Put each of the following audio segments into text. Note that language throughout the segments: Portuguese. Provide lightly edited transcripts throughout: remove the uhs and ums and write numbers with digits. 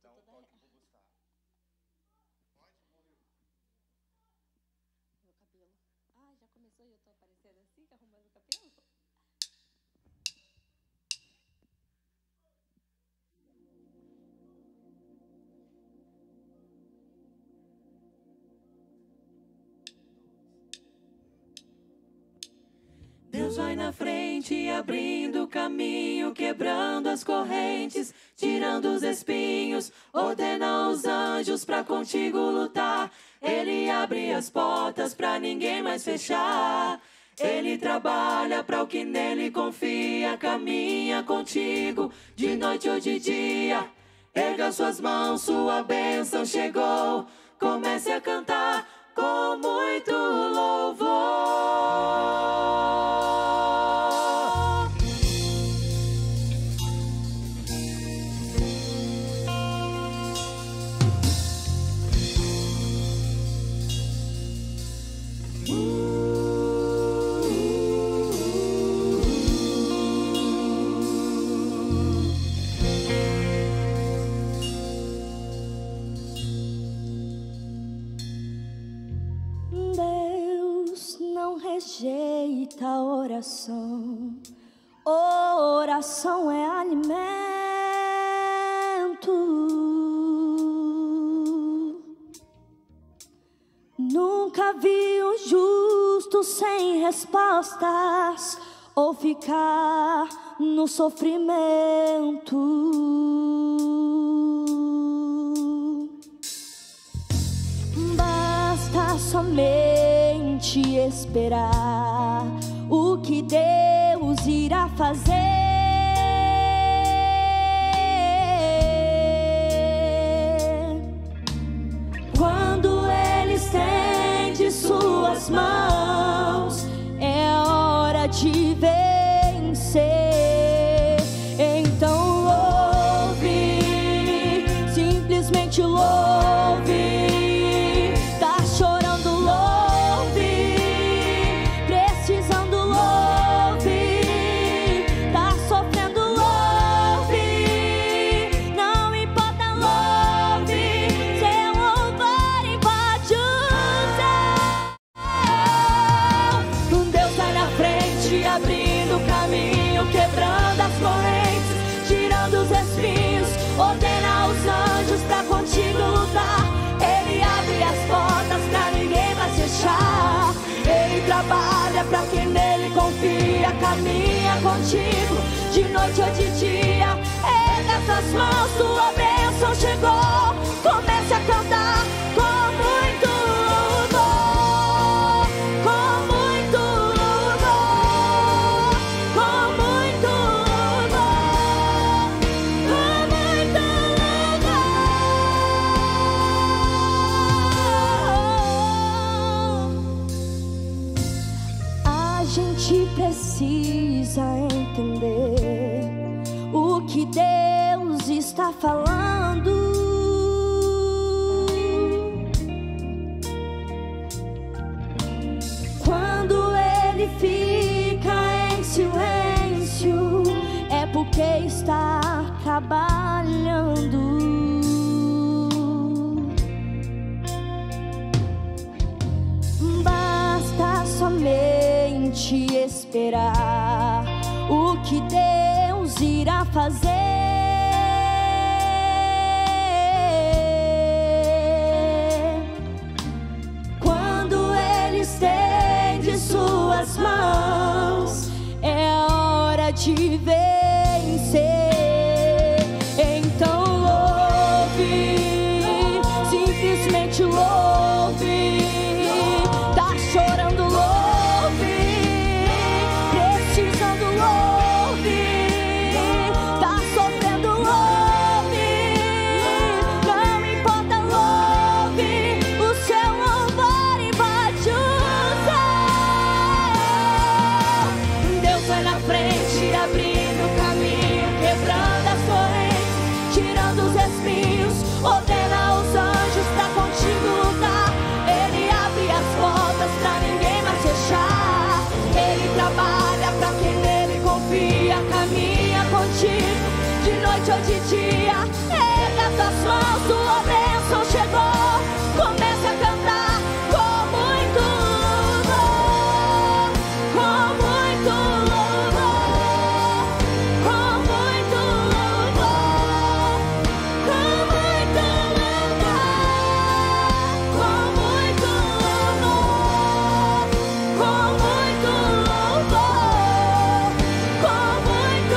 Então, toque pro Gustavo. Meu cabelo. Ah, já começou e eu tô aparecendo assim, arrumando o cabelo? Deus vai na frente, abrindo o caminho, quebrando as correntes, tirando os espinhos, ordena os anjos pra contigo lutar. Ele abre as portas pra ninguém mais fechar. Ele trabalha pra o que nele confia, caminha contigo de noite ou de dia. Erga suas mãos, sua bênção chegou. Comece a cantar com muito louvor. Rejeita a oração, oração é alimento. Nunca vi um justo sem respostas ou ficar no sofrimento. Basta somente esperar o que Deus irá fazer. Quando Ele estende suas mãos, é hora de vencer. Então louve, simplesmente louve. Ordena os anjos pra contigo lutar. Ele abre as portas pra ninguém mais fechar. Ele trabalha pra quem nele confia, caminha contigo de noite ou de dia. Erga suas mãos, tua bênção chegou. Comece a cantar com muito louvor, com muito louvor, com muito precisa entender o que Deus está falando. Quando Ele fica em silêncio, é porque está trabalhando. Basta somente esperar o que Deus irá fazer. Quando Ele estende suas mãos, é hora de vencer. Então louve, simplesmente louve. Tá chorando, louve. Precisando, louve. Tá sofrendo, louve. Não importa, louve. O seu louvor invade o céu. Deus vai na frente, abrindo o caminho, quebrando as correntes, tirando os espinhos. Ordena os anjos pra contigo lutar. Ele abre as portas pra ninguém mais fechar. Ele trabalha pra quem nele confia, caminha contigo de noite ou de dia. Erga tuas mãos. sua bênção chegou. Comece a cantar com muito louvor, com muito louvor, com muito louvor, com muito louvor, com muito louvor, com muito louvor, com muito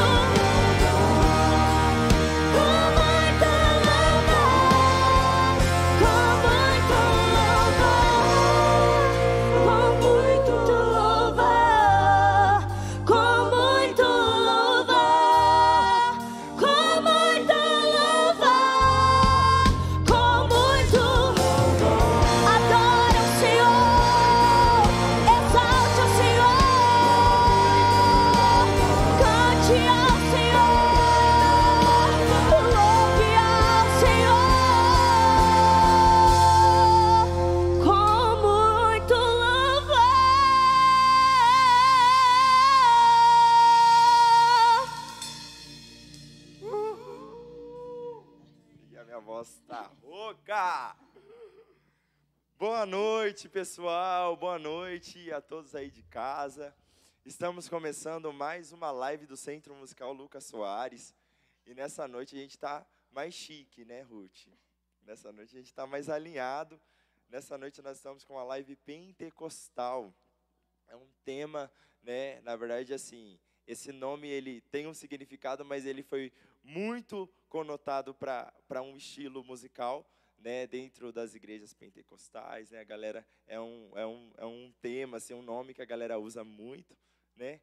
Boa noite, pessoal. Boa noite a todos aí de casa. Estamos começando mais uma live do Centro Musical Lucas Soares. E nessa noite a gente está mais chique, né, Ruth? Nessa noite a gente está mais alinhado. Nessa noite nós estamos com uma live pentecostal. É um tema, né, na verdade, assim, esse nome ele tem um significado, mas ele foi muito conotado para um estilo musical, né, dentro das igrejas pentecostais, né, a galera é um tema, assim, um nome que a galera usa muito, né,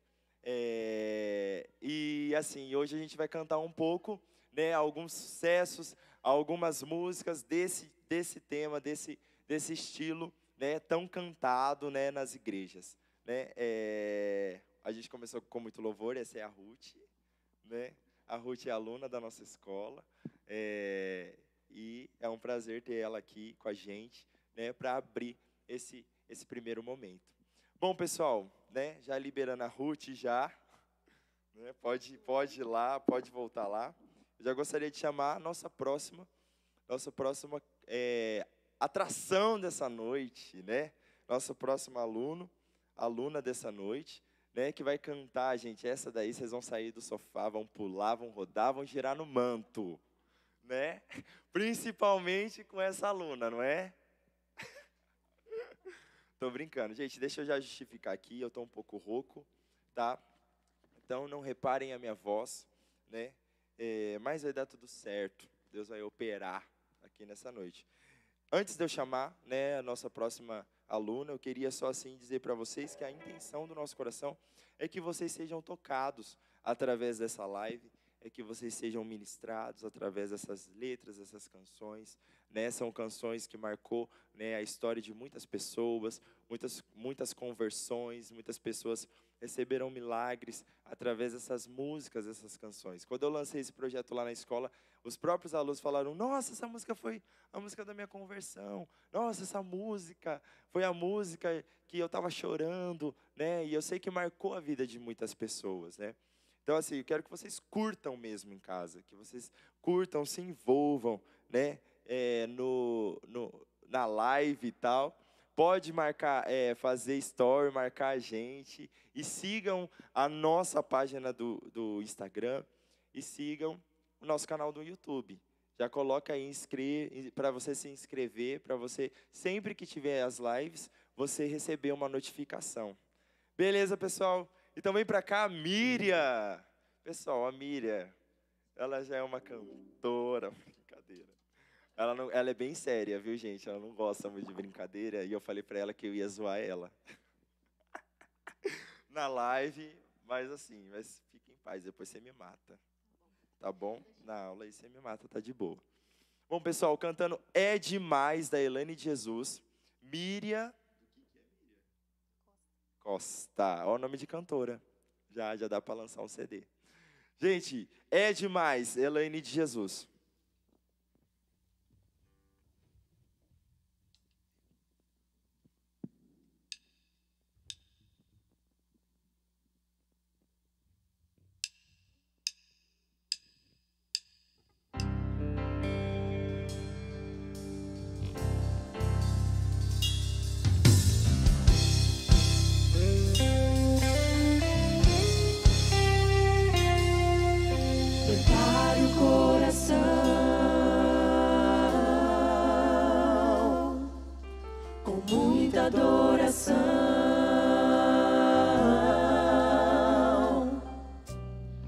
e assim hoje a gente vai cantar um pouco, né, alguns sucessos, algumas músicas desse tema, desse estilo, né, tão cantado, né, nas igrejas, né, a gente começou com muito louvor. Essa é a Ruth, né, a Ruth é aluna da nossa escola, e é um prazer ter ela aqui com a gente, né, para abrir esse primeiro momento. Bom, pessoal, né, já liberando a Ruth, né, pode ir lá, pode voltar lá. Eu já gostaria de chamar a nossa próxima atração dessa noite, né, nosso próximo aluna dessa noite, né, que vai cantar, gente. Essa daí vocês vão sair do sofá, vão pular, vão rodar, vão girar no manto, né? Principalmente com essa aluna, não é? Tô brincando. Gente, deixa eu já justificar aqui, eu tô um pouco rouco, tá? Então não reparem a minha voz, né? Mas vai dar tudo certo. Deus vai operar aqui nessa noite. Antes de eu chamar, né, a nossa próxima aluna, eu queria só assim dizer para vocês que a intenção do nosso coração é que vocês sejam tocados através dessa live, é que vocês sejam ministrados através dessas letras, dessas canções, né? São canções que marcou, né, a história de muitas pessoas, muitas conversões, muitas pessoas receberam milagres através dessas músicas, dessas canções. Quando eu lancei esse projeto lá na escola, os próprios alunos falaram: nossa, essa música foi a música da minha conversão, nossa, essa música foi a música que eu estava chorando, né? E eu sei que marcou a vida de muitas pessoas, né? Então, assim, eu quero que vocês curtam mesmo em casa, que vocês curtam, se envolvam, né, na live e tal. Pode marcar, fazer story, marcar a gente, e sigam a nossa página do Instagram, e sigam o nosso canal do YouTube. Já coloca aí para você se inscrever, para você, sempre que tiver as lives, você receber uma notificação. Beleza, pessoal? Então vem para cá a Miriam. Pessoal, a Miriam, ela já é uma cantora, brincadeira. Ela é bem séria, viu, gente? Ela não gosta muito de brincadeira, e eu falei para ela que eu ia zoar ela na live, mas assim, fique em paz, depois você me mata, tá bom? Na aula aí você me mata, tá de boa. Bom, pessoal, cantando É Demais, da Elaine de Jesus, Miriam Costa, olha o nome de cantora, já dá para lançar um CD. Gente, É Demais, Elaine de Jesus.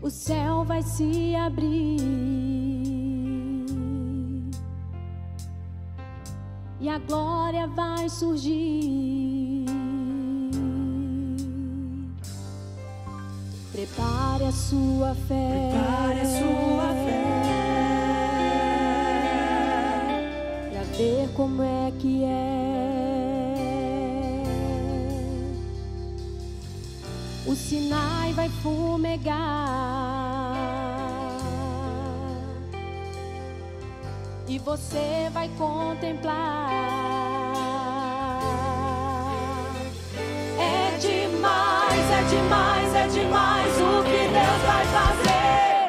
o céu vai se abrir e a glória vai surgir. Prepare a sua fé. Prepare a sua fé. Pra ver como é que é. O Sinai vai fumegar e você vai contemplar. É demais, é demais, é demais o que Deus vai fazer.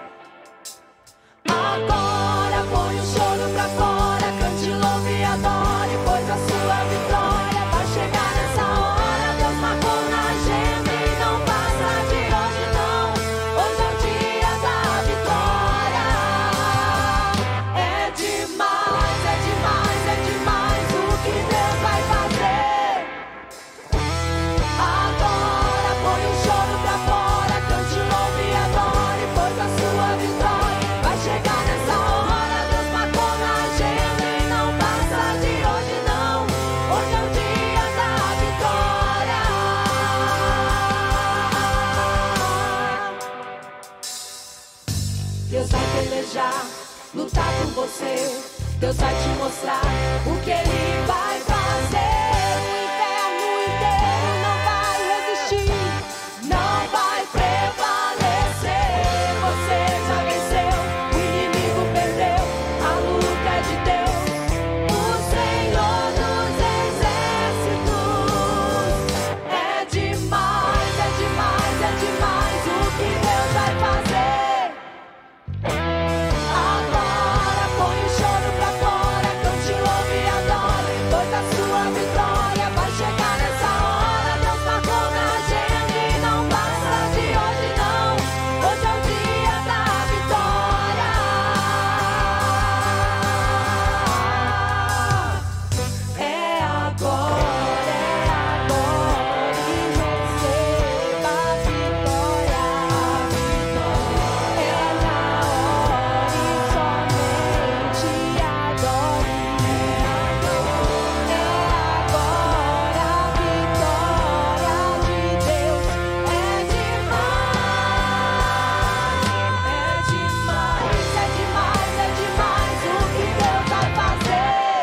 Agora põe o choro pra fora, cante, louve e adore, pois a sua vitória vai chegar nessa hora. Deus marcou na agenda e não passa de hoje não. Hoje é o dia da vitória. É demais, é demais, é demais o que Deus vai fazer. Agora põe o choro pra fora, cante, louve e adore, pois a sua vitória vai chegar nessa hora. Deus marcou na agenda e não passa de hoje não. Hoje é o dia da vitória. Deus vai pelejar, lutar por você. Deus vai te mostrar o que Ele vai fazer. O inferno inteiro não vai resistir, não vai prevalecer. Você já venceu, o inimigo perdeu, a luta é de Deus, o Senhor dos exércitos. É demais, é demais, é demais o que Deus vai fazer. Agora põe o choro pra fora, cante, louve e adore, pois a sua vitória vai chegar nessa hora. Deus marcou na agenda e não passa de hoje não. Hoje é o dia da vitória. É agora e receba a vitória. É na hora e somente adore. É agora a vitória de Deus. É demais, é demais, é demais o que Deus vai fazer.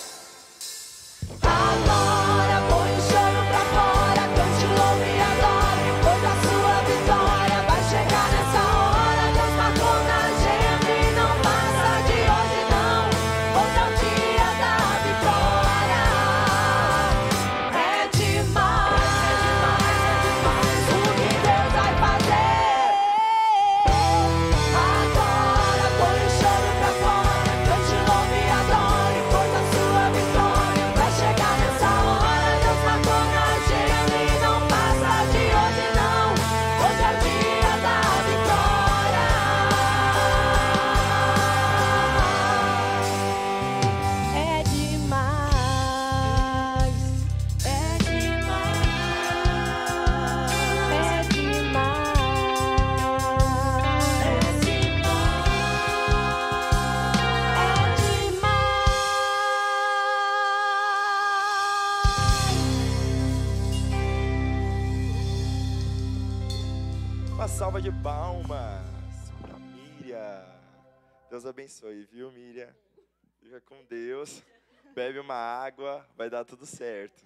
Agora põe o choro pra fora, cante, louve e adore, pois a sua vitória vai chegar nessa hora. Deus marcou na agenda e não passa de hoje não. Hoje é o dia da vitória. É demais, o que Deus vai fazer. Agora põe o choro pra fora, cante, louve e adore, pois a sua vitória vai chegar nessa hora. Deus marcou na agenda e não passa de hoje não. Hoje é o dia da vitória. É demais, é demais, é Uma salva de palmas para Miriam. Deus abençoe, viu, Miriam? Fica com Deus. Bebe uma água, vai dar tudo certo.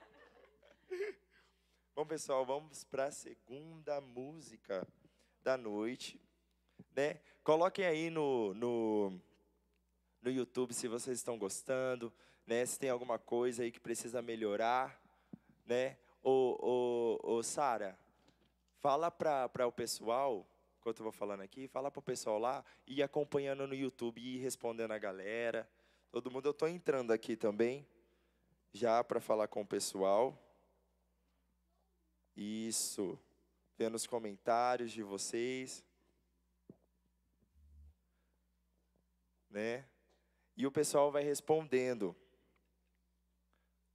Bom, pessoal, vamos para a segunda música da noite, né? Coloquem aí no YouTube se vocês estão gostando, né? Se tem alguma coisa aí que precisa melhorar, né? Ô Sara, fala para o pessoal, enquanto eu vou falando aqui, fala para o pessoal lá ir acompanhando no YouTube e ir respondendo a galera. Todo mundo, eu estou entrando aqui também, já para falar com o pessoal. Isso, vendo os comentários de vocês. Né? E o pessoal vai respondendo.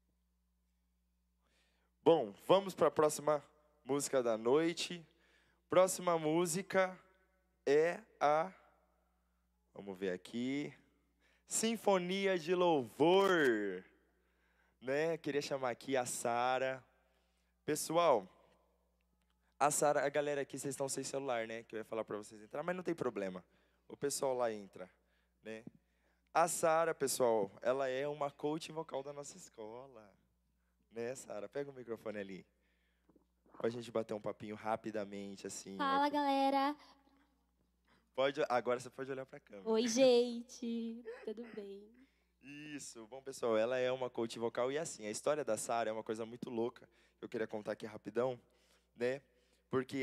Bom, vamos para a próxima música da noite. Próxima música é a... Vamos ver aqui. Sinfonia de Louvor. Né? Queria chamar aqui a Sara. Pessoal, a Sara, a galera aqui, vocês estão sem celular, né? Que eu ia falar para vocês entrar, mas não tem problema. O pessoal lá entra, né? A Sara, pessoal, ela é uma coach vocal da nossa escola. Né, Sara? Pega o microfone ali. Pra gente bater um papinho rapidamente, assim. Fala, galera. Agora você pode olhar pra câmera. Oi, gente. Tudo bem? Isso. Bom, pessoal, ela é uma coach vocal e assim, a história da Sara é uma coisa muito louca. Eu queria contar aqui rapidão, né? Porque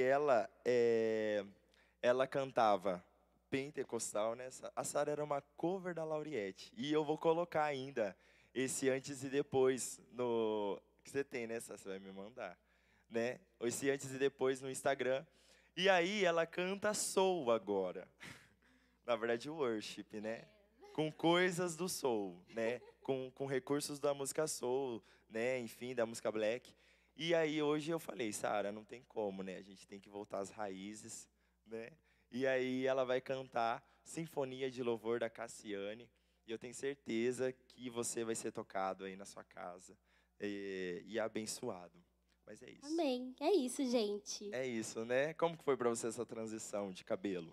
ela cantava pentecostal, né? A Sara era uma cover da Lauriette. E eu vou colocar ainda esse antes e depois no... que você tem, né? Você vai me mandar, né? Esse antes e depois no Instagram. E aí ela canta soul agora. Na verdade, worship, né? Com coisas do soul, né? Com recursos da música soul, né? Enfim, da música black. E aí hoje eu falei, Sara, não tem como, né? A gente tem que voltar às raízes, né? E aí ela vai cantar Sinfonia de Louvor da Cassiane. E eu tenho certeza que você vai ser tocado aí na sua casa e abençoado. Mas é isso. Amém. É isso, gente. É isso, né? Como que foi pra você essa transição de cabelo?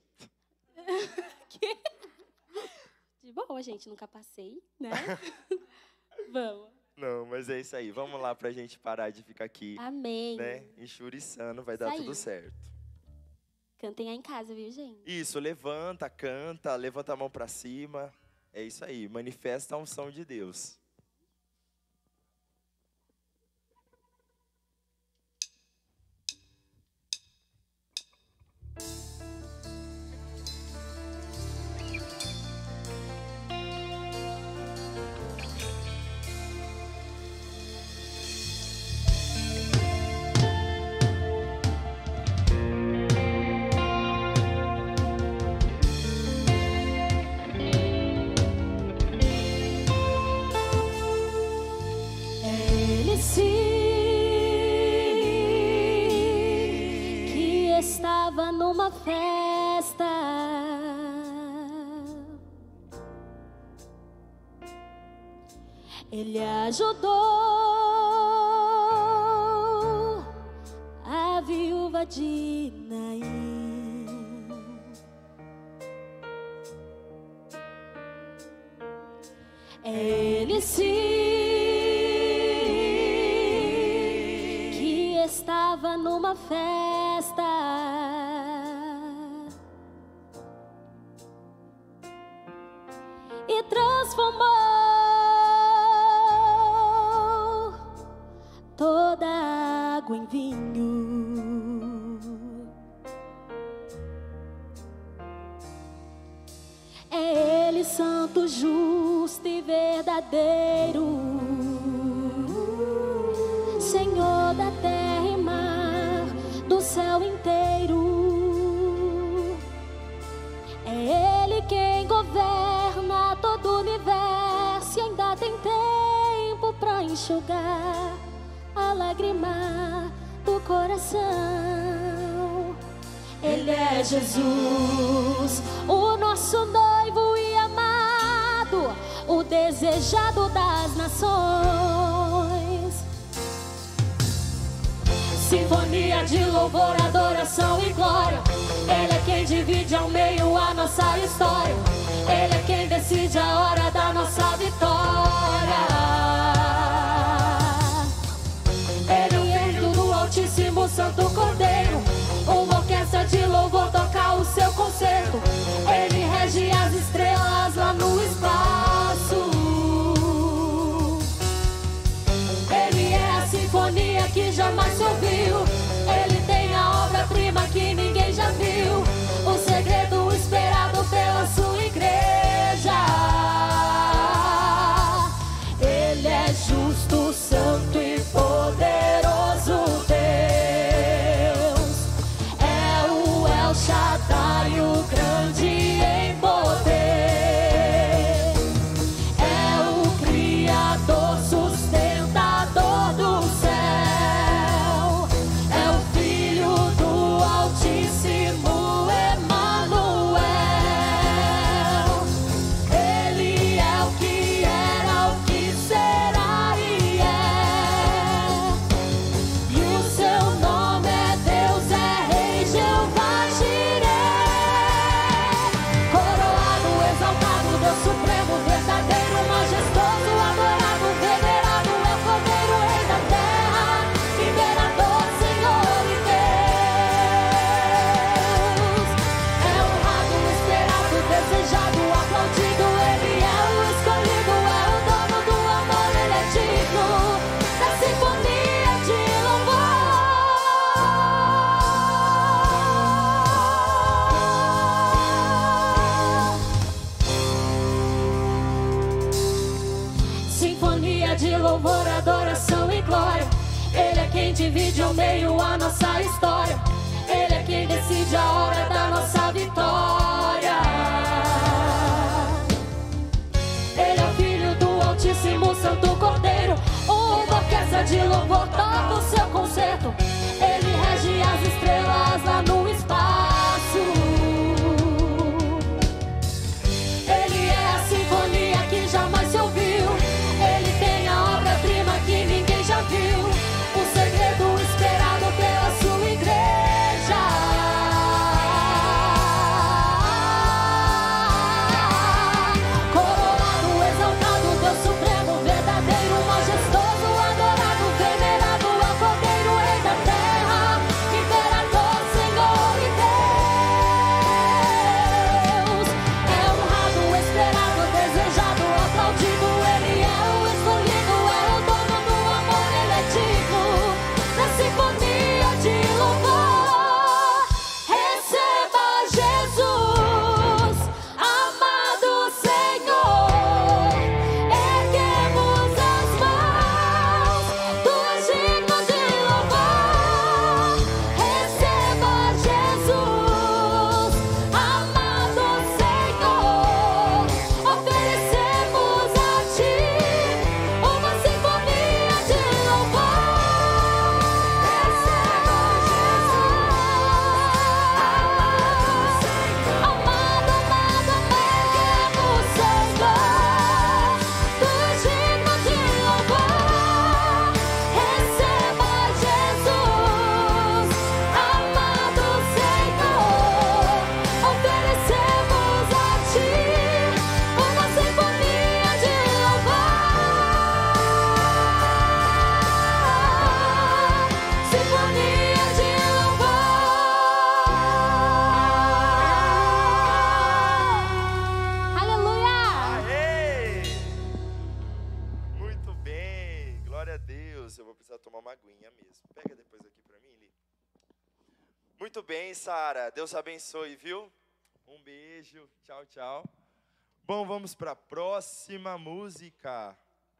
De boa, gente. Nunca passei, né? Vamos. Não, mas é isso aí. Vamos lá pra gente parar de ficar aqui. Amém. Né? Enxuriçando, vai dar tudo certo. Cantem aí em casa, viu, gente? Isso, levanta, canta, levanta a mão pra cima. É isso aí, manifesta a unção de Deus. Numa festa, ele ajudou a viúva de Naim. Ele sim que estava numa festa. E transformou toda a água em vinho. É Ele santo, justo e verdadeiro, Senhor da terra e mar, do céu inteiro. É Ele quem governa todo o universo e ainda tem tempo pra enxugar a lágrima do coração. Ele é Jesus, o nosso noivo e amado, o desejado das nações. Sinfonia de louvor, adoração e glória. Ele é quem divide ao meio a nossa história. Ele é quem decide a hora da nossa vitória. Ele é o Filho do Altíssimo, Santo Cordeiro. Uma orquestra de louvor toca o seu concerto. Ele rege as estrelas lá no espaço. Ele é a sinfonia que jamais se ouviu. Ele tem a obra-prima que ninguém já viu. O segredo esperado pela sua igreja. Ele é justo, santo e poderoso Deus. É o El Shaddai, o grande em poder. É o Criador, sustentador do céu. divide ao meio a nossa história. Ele é quem decide a hora da nossa vitória. Ele é o Filho do Altíssimo, Santo Cordeiro. Uma orquestra de louvor toca o seu concerto. Ele rege as estrelas lá no espaço. Ele é a sinfonia que jamais se ouviu. Ele tem a obra-prima que ninguém já viu. O segredo esperado pela sua igreja. Coroado, exaltado, Deus supremo, verdadeiro, majestoso, adorado, venerado, é o Cordeiro, Rei da terra, imperador, Senhor e Deus. É honrado, esperado, desejado, aplaudido. Ele é o escolhido, é o dono do amor, ele é digno da sinfonia de louvor. Receba Jesus, amado Senhor. Erguemos as mãos, tu és digno de louvor. Receba Jesus, amado Senhor. Oferecemos a ti uma sinfonia de louvor. Receba Jesus, amado, amado, erguemos, Senhor. Tu és digno de louvor. Receba Jesus, amado Senhor. Oferecemos a ti uma sinfonia de louvor. Sinfonia de louvor. Aleluia! Aê! Muito bem, glória a Deus. Eu vou precisar tomar uma aguinha mesmo. Pega depois aqui pra mim, Li. Muito bem, Sara. Deus abençoe, viu? Um beijo. Tchau, tchau. Bom, vamos para a próxima música.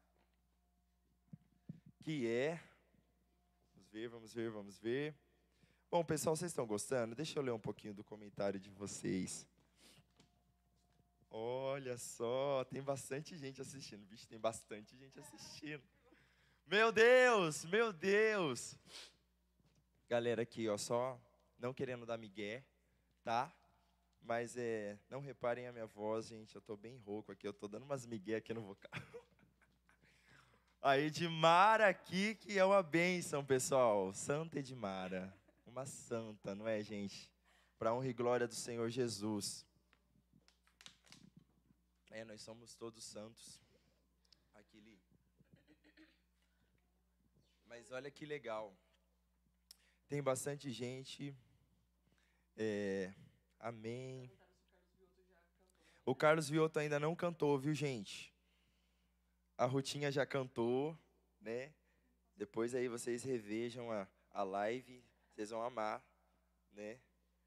Que é... Vamos ver, vamos ver. Bom, pessoal, vocês estão gostando? Deixa eu ler um pouquinho do comentário de vocês. Olha só, tem bastante gente assistindo. Bicho, tem bastante gente assistindo. Meu Deus, meu Deus. Galera aqui, ó, só não querendo dar migué, tá? Mas não reparem a minha voz, gente. Eu tô bem rouco aqui, eu tô dando umas migué aqui no vocal. A Edmara aqui, que é uma bênção, pessoal. Santa Edmara. Uma santa, não é, gente? Para honra e glória do Senhor Jesus. Nós somos todos santos. Aqui, Li. Mas olha que legal. Tem bastante gente. Amém. O Carlos Vioto ainda não cantou, viu, gente? A Rutinha já cantou, né? Depois aí vocês revejam a live, vocês vão amar, né?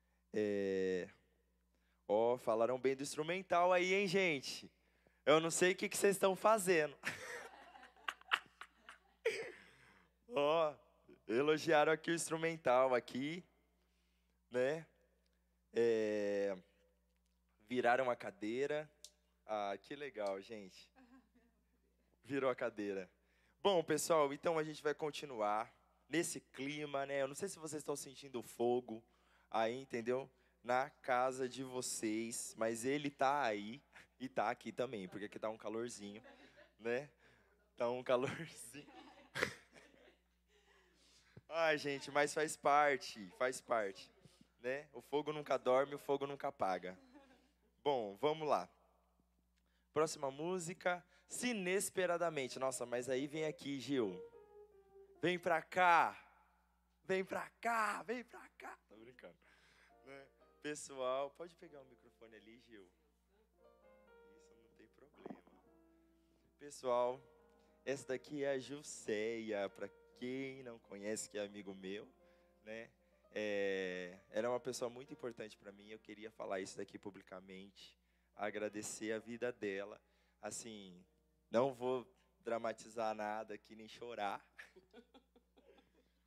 Falaram bem do instrumental aí, hein, gente? Eu não sei o que vocês estão fazendo. Elogiaram aqui o instrumental aqui, né? Viraram a cadeira. Ah, que legal, gente. Virou a cadeira. Bom, pessoal, então a gente vai continuar nesse clima, né? Eu não sei se vocês estão sentindo fogo aí, entendeu? Na casa de vocês, mas ele tá aí e tá aqui também, porque aqui tá um calorzinho, né? Tá um calorzinho. Ai, gente, mas faz parte, né? O fogo nunca dorme, o fogo nunca apaga. Bom, vamos lá. Próxima música, Inesperadamente. Nossa, mas aí vem aqui, Gil. Vem pra cá. Vem pra cá, vem pra cá. Tô brincando. Né? Pessoal, pode pegar o microfone ali, Gil? Isso, não tem problema. Pessoal, essa daqui é a Gilceia, pra quem não conhece, que é amigo meu, né? Ela é uma pessoa muito importante para mim. Eu queria falar isso daqui publicamente, agradecer a vida dela. Assim, não vou dramatizar nada aqui nem chorar,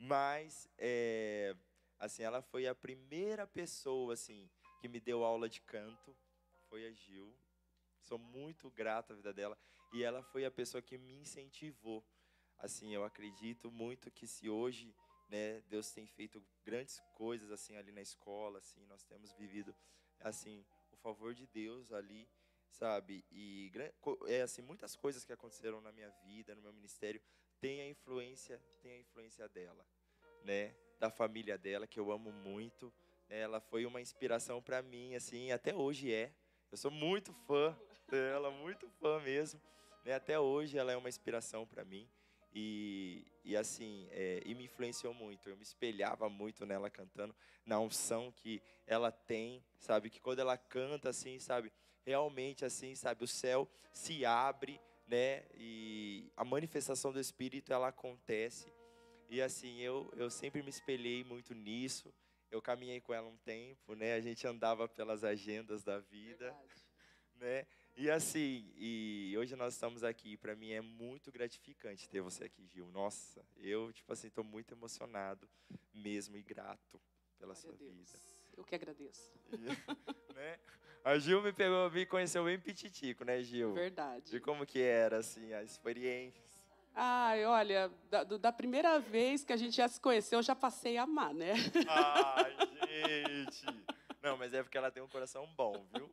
Mas, assim, ela foi a primeira pessoa, assim, que me deu aula de canto, foi a Gil. Sou muito grato à vida dela. E ela foi a pessoa que me incentivou. Assim, eu acredito muito que se hoje, né, Deus tem feito grandes coisas, assim, ali na escola, assim, nós temos vivido, assim, o favor de Deus ali, sabe? E, assim, muitas coisas que aconteceram na minha vida, no meu ministério, tem a influência dela, né? Da família dela, que eu amo muito. Ela foi uma inspiração para mim, assim, até hoje é. Eu sou muito fã dela, muito fã mesmo. Né? Até hoje ela é uma inspiração para mim. E assim, e me influenciou muito. Eu me espelhava muito nela cantando, na unção que ela tem, sabe? Que quando ela canta, assim, sabe? Realmente, assim, sabe? O céu se abre, né? E a manifestação do Espírito, ela acontece. E assim, eu sempre me espelhei muito nisso. Eu caminhei com ela um tempo, né? A gente andava pelas agendas da vida, né? E assim, e hoje nós estamos aqui. Para mim é muito gratificante ter você aqui, Gil. Nossa, eu, tipo assim, estou muito emocionado mesmo e grato pela sua vida. Eu que agradeço. Né? A Gil me conheceu bem pititico, né, Gil? Verdade. E como que era, assim, a experiência? Ai, olha, da primeira vez que a gente já se conheceu, eu já passei a amar, né? Ai, gente! Não, mas é porque ela tem um coração bom, viu?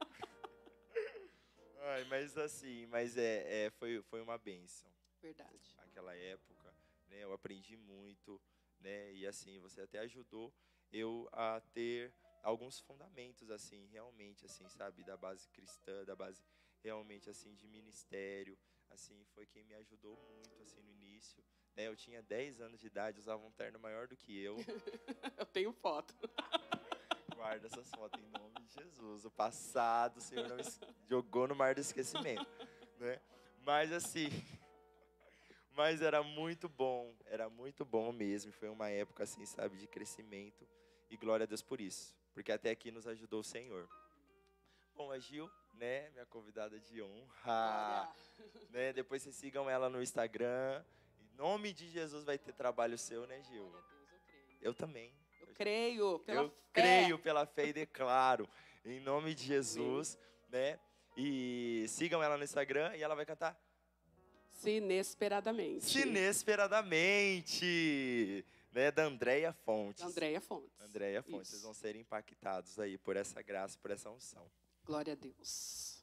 Ai, mas assim, foi uma bênção. Verdade. Naquela época, né, eu aprendi muito, né, e assim, você até ajudou eu a ter alguns fundamentos, assim, realmente, assim, sabe, da base cristã, da base realmente, assim, de ministério. Assim, foi quem me ajudou muito, assim, no início. Né? Eu tinha 10 anos de idade, usava um terno maior do que eu. Eu tenho foto. Guarda essas fotos em nome de Jesus. O passado, o Senhor não jogou no mar do esquecimento. Né? Mas, assim, mas era muito bom mesmo. Foi uma época, assim, sabe, de crescimento. E glória a Deus por isso. Porque até aqui nos ajudou o Senhor. Bom, a Gil, né, minha convidada de honra, né, depois vocês sigam ela no Instagram, em nome de Jesus vai ter trabalho seu, né, Gil? Glória a Deus, eu creio. Eu também. Eu creio pela fé. Creio pela fé e declaro, em nome de Jesus, né, e sigam ela no Instagram e ela vai cantar Sinesperadamente. Sinesperadamente, né, da Andréia Fontes. Andréia Fontes. Andréia Fontes, Isso. vocês vão ser impactados aí por essa graça, por essa unção. Glória a Deus.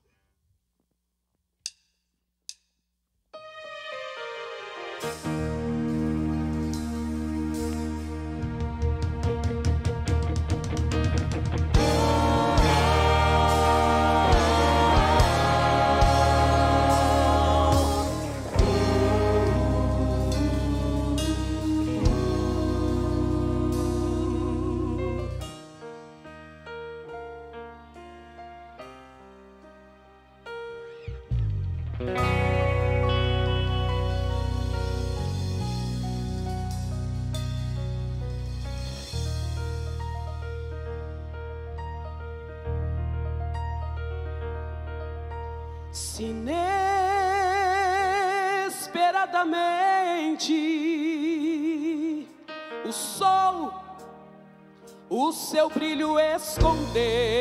Inesperadamente, o sol, o seu brilho esconder.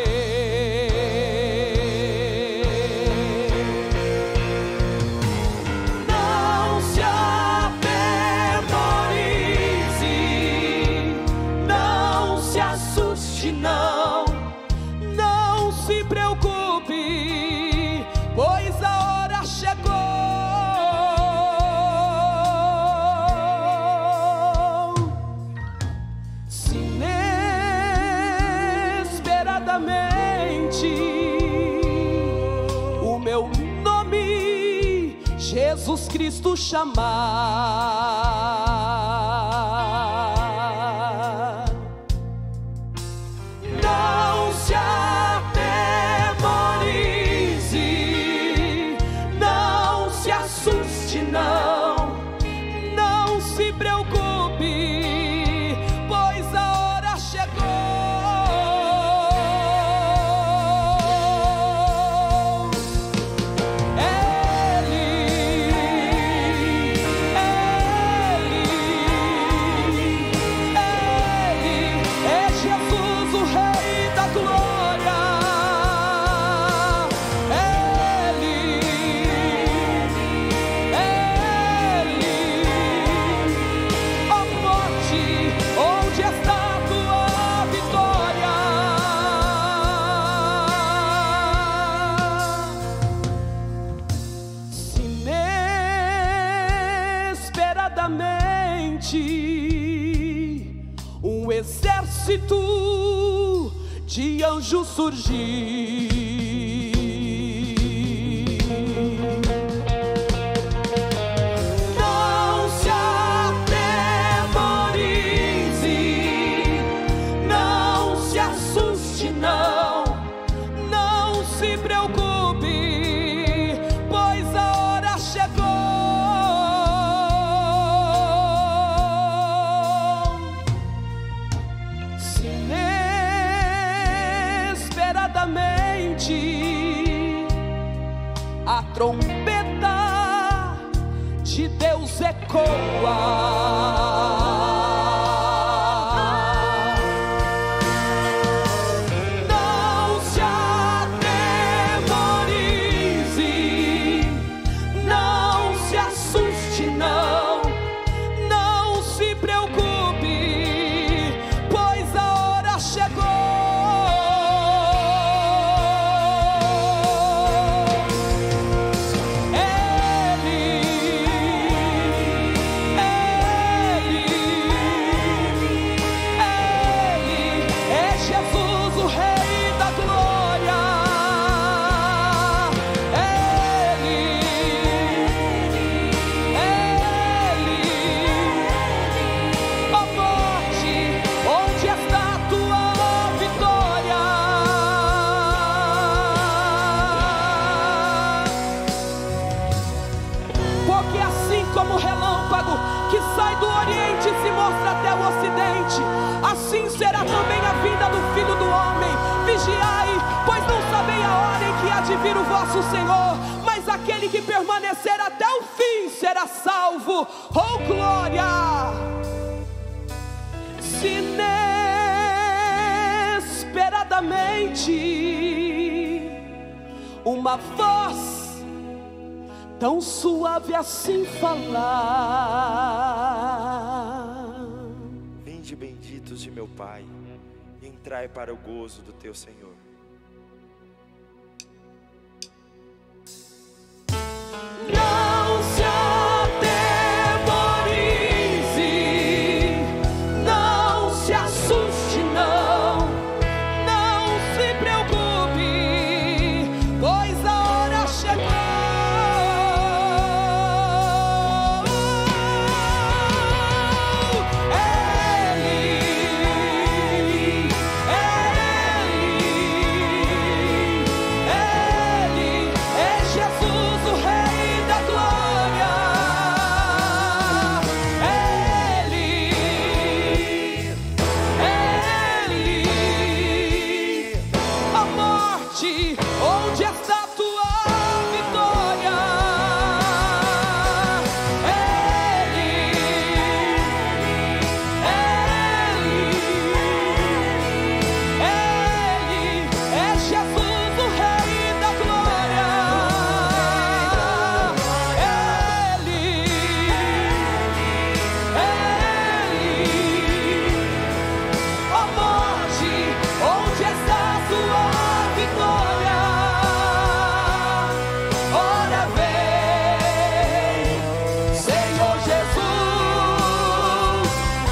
Não se atemorize, não se assuste, não se preocupe, pois a hora chegou. O meu nome, Jesus Cristo chamar. Não se atemorize, não se assuste, não se preocupe, pois a hora chegou. Ele de anjo surgir. Não se atemorize, não se assuste, não se preocupe, pois a hora chegou. A trombeta de Deus ecoa. Não se atemorize, não se assuste, não se preocupe, pois a hora chegou. Assim será também a vinda do Filho do Homem. Vigiai, pois não sabeis a hora em que há de vir o vosso Senhor. Mas aquele que permanecer até o fim será salvo. Oh glória! Se inesperadamente uma voz tão suave assim falar: benditos de meu Pai, entrai para o gozo do teu Senhor. Não se atemorize, não se assuste, não se preocupe, pois a hora chegou. Onde está tua vitória? Ele é Jesus, o Rei da glória. Ó morte, onde está tua vitória? Ora vem, Senhor Jesus.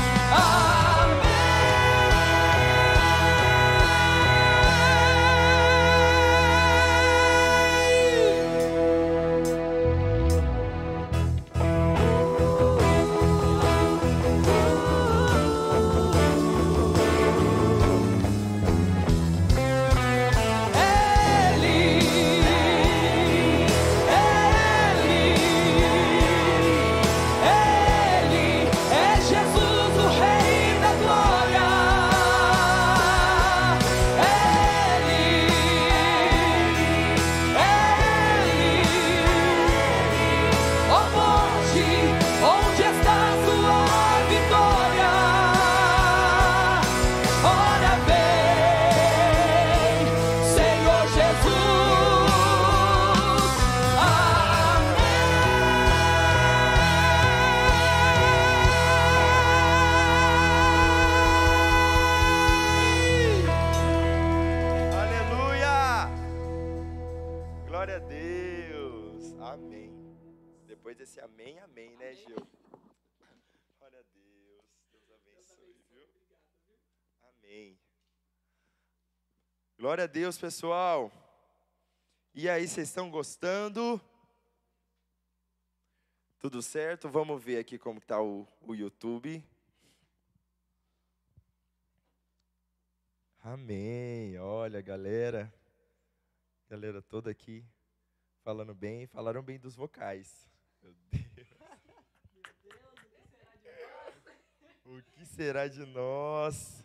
Glória a Deus. Amém. Depois desse amém, amém, né, Gil? Glória a Deus. Deus abençoe, viu? Amém. Glória a Deus, pessoal. E aí, vocês estão gostando? Tudo certo? Vamos ver aqui como está o YouTube. Amém. Olha, galera toda aqui falando bem, falaram bem dos vocais. Meu Deus. O que será de nós?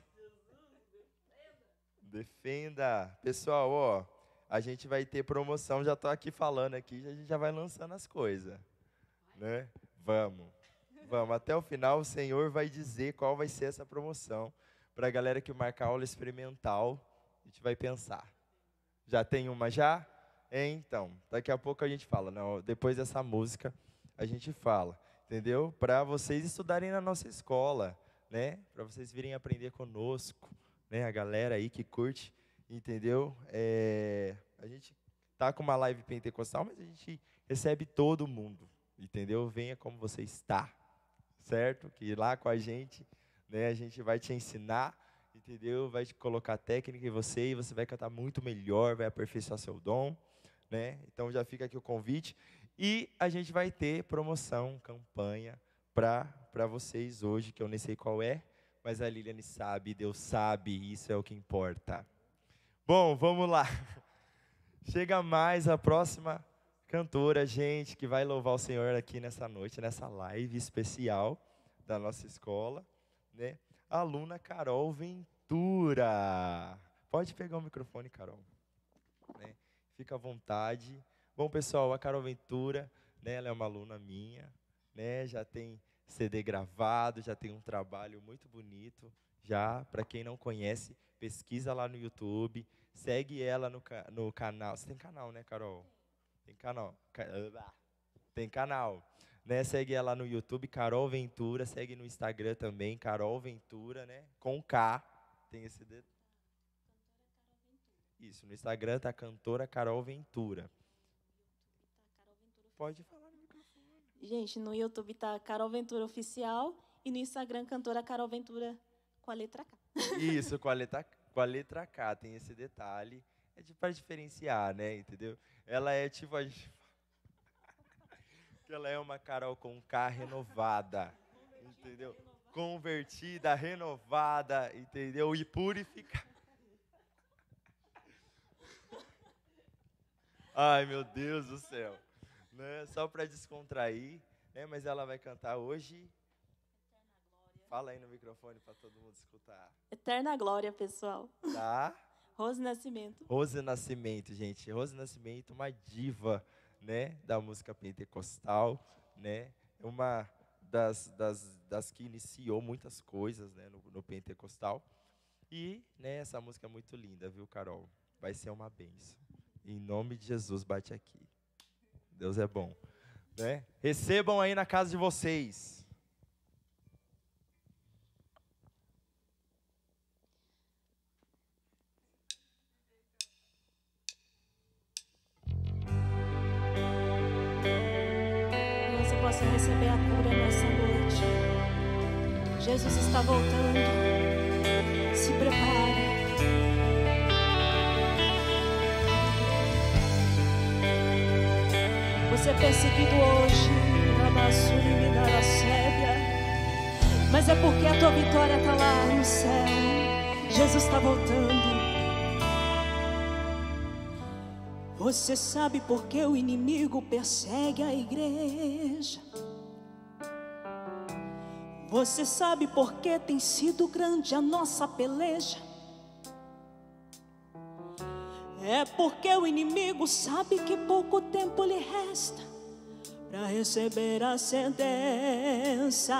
Defenda. Pessoal, ó, a gente vai ter promoção, já estou aqui falando aqui, a gente já vai lançando as coisas, né? Vamos, até o final o Senhor vai dizer qual vai ser essa promoção. Para a galera que marcar aula experimental, a gente vai pensar. Já tem uma já? Então, daqui a pouco a gente fala. Não, depois dessa música, a gente fala. Entendeu? Para vocês estudarem na nossa escola, né? Para vocês virem aprender conosco, né? A galera aí que curte, entendeu? A gente tá com uma live pentecostal, mas a gente recebe todo mundo, entendeu? Venha como você está, certo? Que lá com a gente... né, a gente vai te ensinar, entendeu? Vai te colocar técnica em você e você vai cantar muito melhor, vai aperfeiçoar seu dom, né? Então já fica aqui o convite. E a gente vai ter promoção, campanha para vocês hoje, que eu nem sei qual é, mas a Liliane sabe, Deus sabe, isso é o que importa. Bom, vamos lá. Chega mais a próxima cantora, gente, que vai louvar o Senhor aqui nessa noite, nessa live especial da nossa escola. Né? A aluna Carol Ventura. Pode pegar o microfone, Carol. Né? Fica à vontade. Bom, pessoal, a Carol Ventura, né, ela é uma aluna minha, né, já tem CD gravado, já tem um trabalho muito bonito. Já, para quem não conhece, pesquisa lá no YouTube, segue ela no canal. Você tem canal, né, Carol? Tem canal. Tem canal. Né, segue ela no YouTube, Carol Ventura, segue no Instagram também, Carol Ventura, né, com K, tem esse dedo. Isso, no Instagram tá cantora Carol Ventura. Pode falar no microfone. Gente, no YouTube tá Carol Ventura Oficial e no Instagram cantora Carol Ventura com a letra K. Isso, com a letra K, tem esse detalhe, para diferenciar, né, entendeu? Ela é tipo a gente... Ela é uma Carol com K renovada, entendeu? Convertida, renovada, entendeu? E purificada. Ai, meu Deus do céu. Né? Só para descontrair, né? Mas ela vai cantar hoje. Fala aí no microfone para todo mundo escutar. Eterna Glória, pessoal. Tá? Rose Nascimento. Rose Nascimento, gente. Rose Nascimento, uma diva, né, da música pentecostal, né, uma das que iniciou muitas coisas, né, no pentecostal. E, né, essa música é muito linda, viu, Carol? Vai ser uma bênção. Em nome de Jesus, bate aqui. Deus é bom. Né? Recebam aí na casa de vocês. Possa receber a cura nessa noite. Jesus está voltando. Se prepare. Você é perseguido hoje, na Sébia, mas é porque a tua vitória está lá no céu. Jesus está voltando. Você sabe por que o inimigo persegue a igreja? Você sabe por que tem sido grande a nossa peleja? É porque o inimigo sabe que pouco tempo lhe resta para receber a sentença.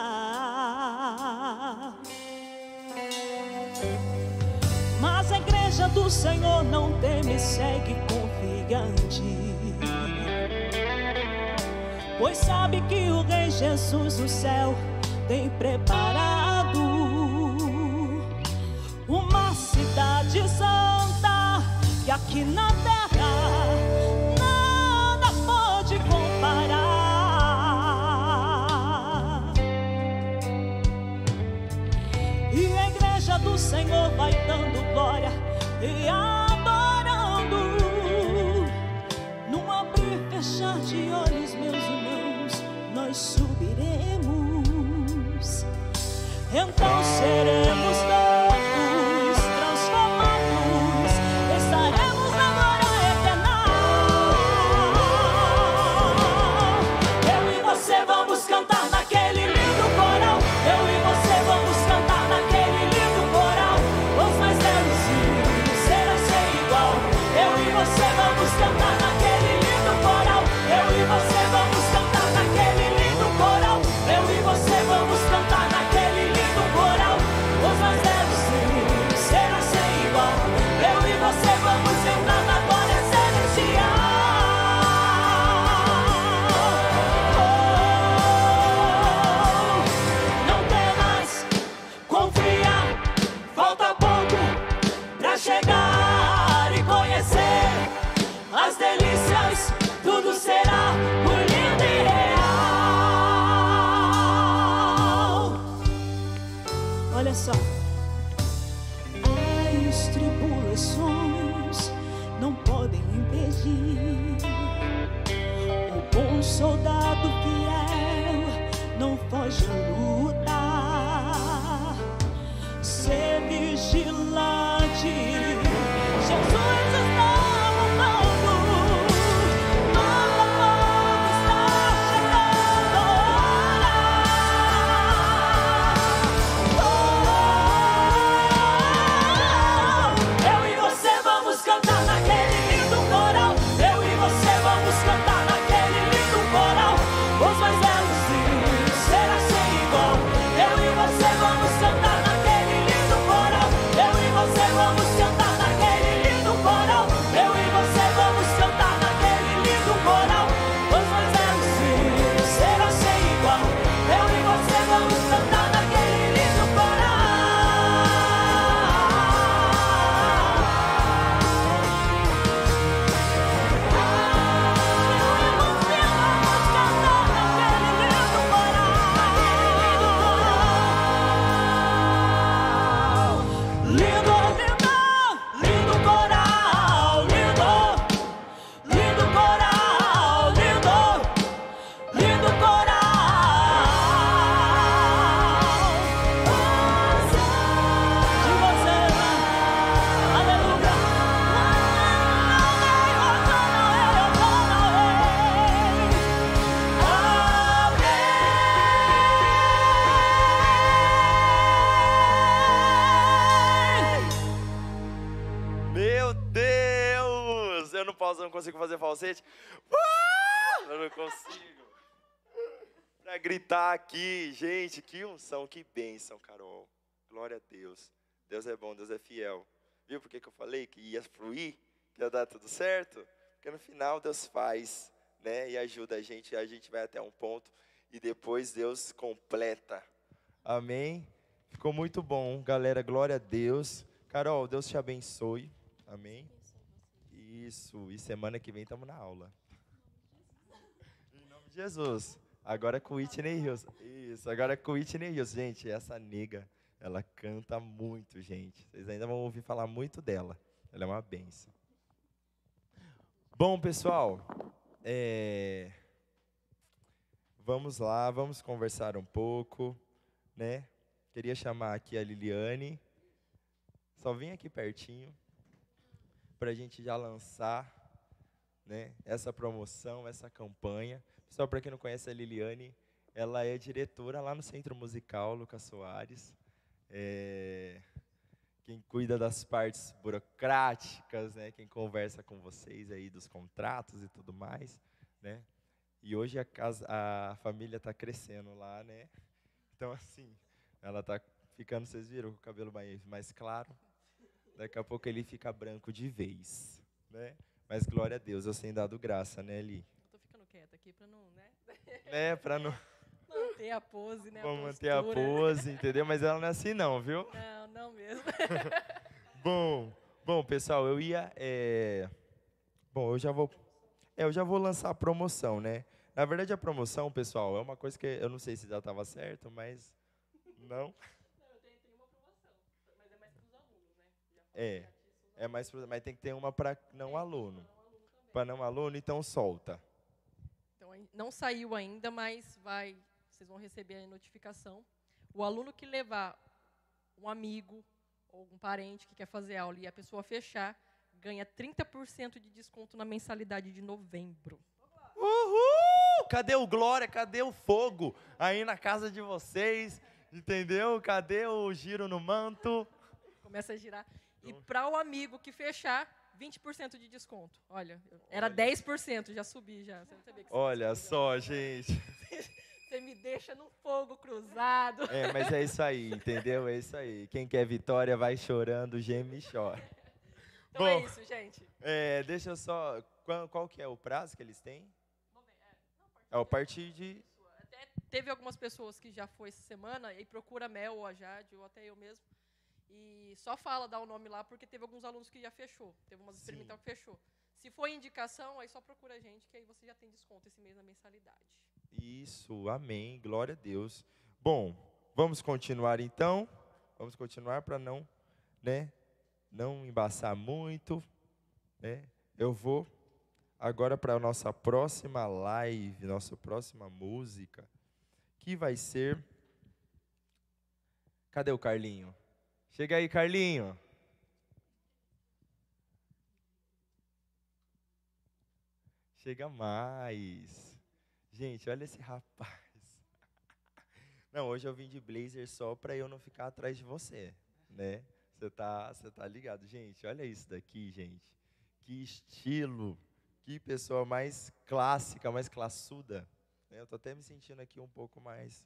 Mas a igreja do Senhor não teme, segue confiante, pois sabe que o Rei Jesus no céu tem preparado uma cidade santa que aqui na terra nada pode comparar. E a igreja do Senhor vai dando glória e adoração delícias, tudo será por lindo e real. Olha só. As tribulações não podem impedir o bom soldado fiel, não foge a lutar. Ser vigilante, Jesus está voltando. Nova volta está chegando. Eu e você vamos cantar naquele lindo coral. Eu e você vamos cantar naquele lindo coral. Os mais belos hinos será sem igual. Eu e você vamos cantar naquele lindo coral. Eu e você vamos cantar naquele lindo coral. Eu e você vamos cantar naquele lindo coral. Os mais belos hinos será sem igual. Eu e você vamos cantar naquele lindo coral. Lindo, lindo, lindo coral, lindo, lindo coral, lindo, lindo coral. De você, aleluia. Meu Deus! Eu não consigo fazer falsete. Eu não consigo. Pra gritar aqui, gente, que unção, que bênção, Carol. Glória a Deus. Deus é bom, Deus é fiel. Viu por que eu falei que ia fluir, que ia dar tudo certo? Porque no final Deus faz, né? E ajuda a gente vai até um ponto e depois Deus completa. Amém? Ficou muito bom, galera, glória a Deus. Carol, Deus te abençoe. Amém? Isso, e semana que vem estamos na aula. Em nome de Jesus. Agora com Whitney Houston. Isso, agora com Whitney Houston. Gente, essa nega, ela canta muito, gente. Vocês ainda vão ouvir falar muito dela. Ela é uma bênção. Bom, pessoal, vamos lá, vamos conversar um pouco, né? Queria chamar aqui a Liliane. Só vim aqui pertinho para a gente já lançar, né, essa promoção, essa campanha. Pessoal, para quem não conhece a Liliane, ela é diretora lá no Centro Musical Lucas Soares. Quem cuida das partes burocráticas, né, quem conversa com vocês aí dos contratos e tudo mais, né? E hoje a família está crescendo lá, né? Então, assim, ela está ficando, vocês viram, com o cabelo mais claro. Daqui a pouco ele fica branco de vez, né? Mas glória a Deus, eu tenho dado graça, né, Li? Eu tô ficando quieta aqui para não, né? Para não... Manter a pose, né? Vamos manter a pose, entendeu? Mas ela não é assim não, viu? Não, não mesmo. Bom, pessoal, eu ia... Bom, eu já vou lançar a promoção, né? Na verdade, a promoção, pessoal, é uma coisa que eu não sei se já estava certo, mas... Não? Tem uma promoção, mas é mais para os alunos, né? Mas tem que ter uma para não aluno. Para não aluno, então solta. Então, não saiu ainda, mas vocês vão receber a notificação. O aluno que levar um amigo ou um parente que quer fazer aula e a pessoa fechar, ganha 30% de desconto na mensalidade de novembro. Uhul! Cadê o glória? Cadê o fogo aí na casa de vocês? Entendeu? Cadê o giro no manto? Começa a girar. E para o amigo que fechar, 20% de desconto. Olha, era 10%, já subi já. Você não sabia que Olha só, gente. Você me deixa no fogo cruzado. Mas é isso aí, entendeu? É isso aí. Quem quer vitória vai chorando, geme e chora. Então é isso, gente. Deixa eu só... Qual que é o prazo que eles têm? A partir de... Até teve algumas pessoas que já foi essa semana e procura a Mel ou a Jade ou até eu mesmo. E só fala, dá o nome lá, porque teve alguns alunos que já fechou. Teve umas experimental que fechou. Se for indicação, aí só procura a gente, que aí você já tem desconto esse mês na mensalidade. Isso, amém, glória a Deus. Bom, vamos continuar então. Vamos continuar para não, né, não embaçar muito, né? Eu vou agora para a nossa próxima live, nossa próxima música, que vai ser... Cadê o Carlinho? Chega aí, Carlinho. Chega mais. Gente, olha esse rapaz. Não, hoje eu vim de blazer só para eu não ficar atrás de você, né? Você tá ligado. Gente, olha isso daqui, gente. Que estilo. Que pessoa mais clássica, mais classuda. Eu tô até me sentindo aqui um pouco mais...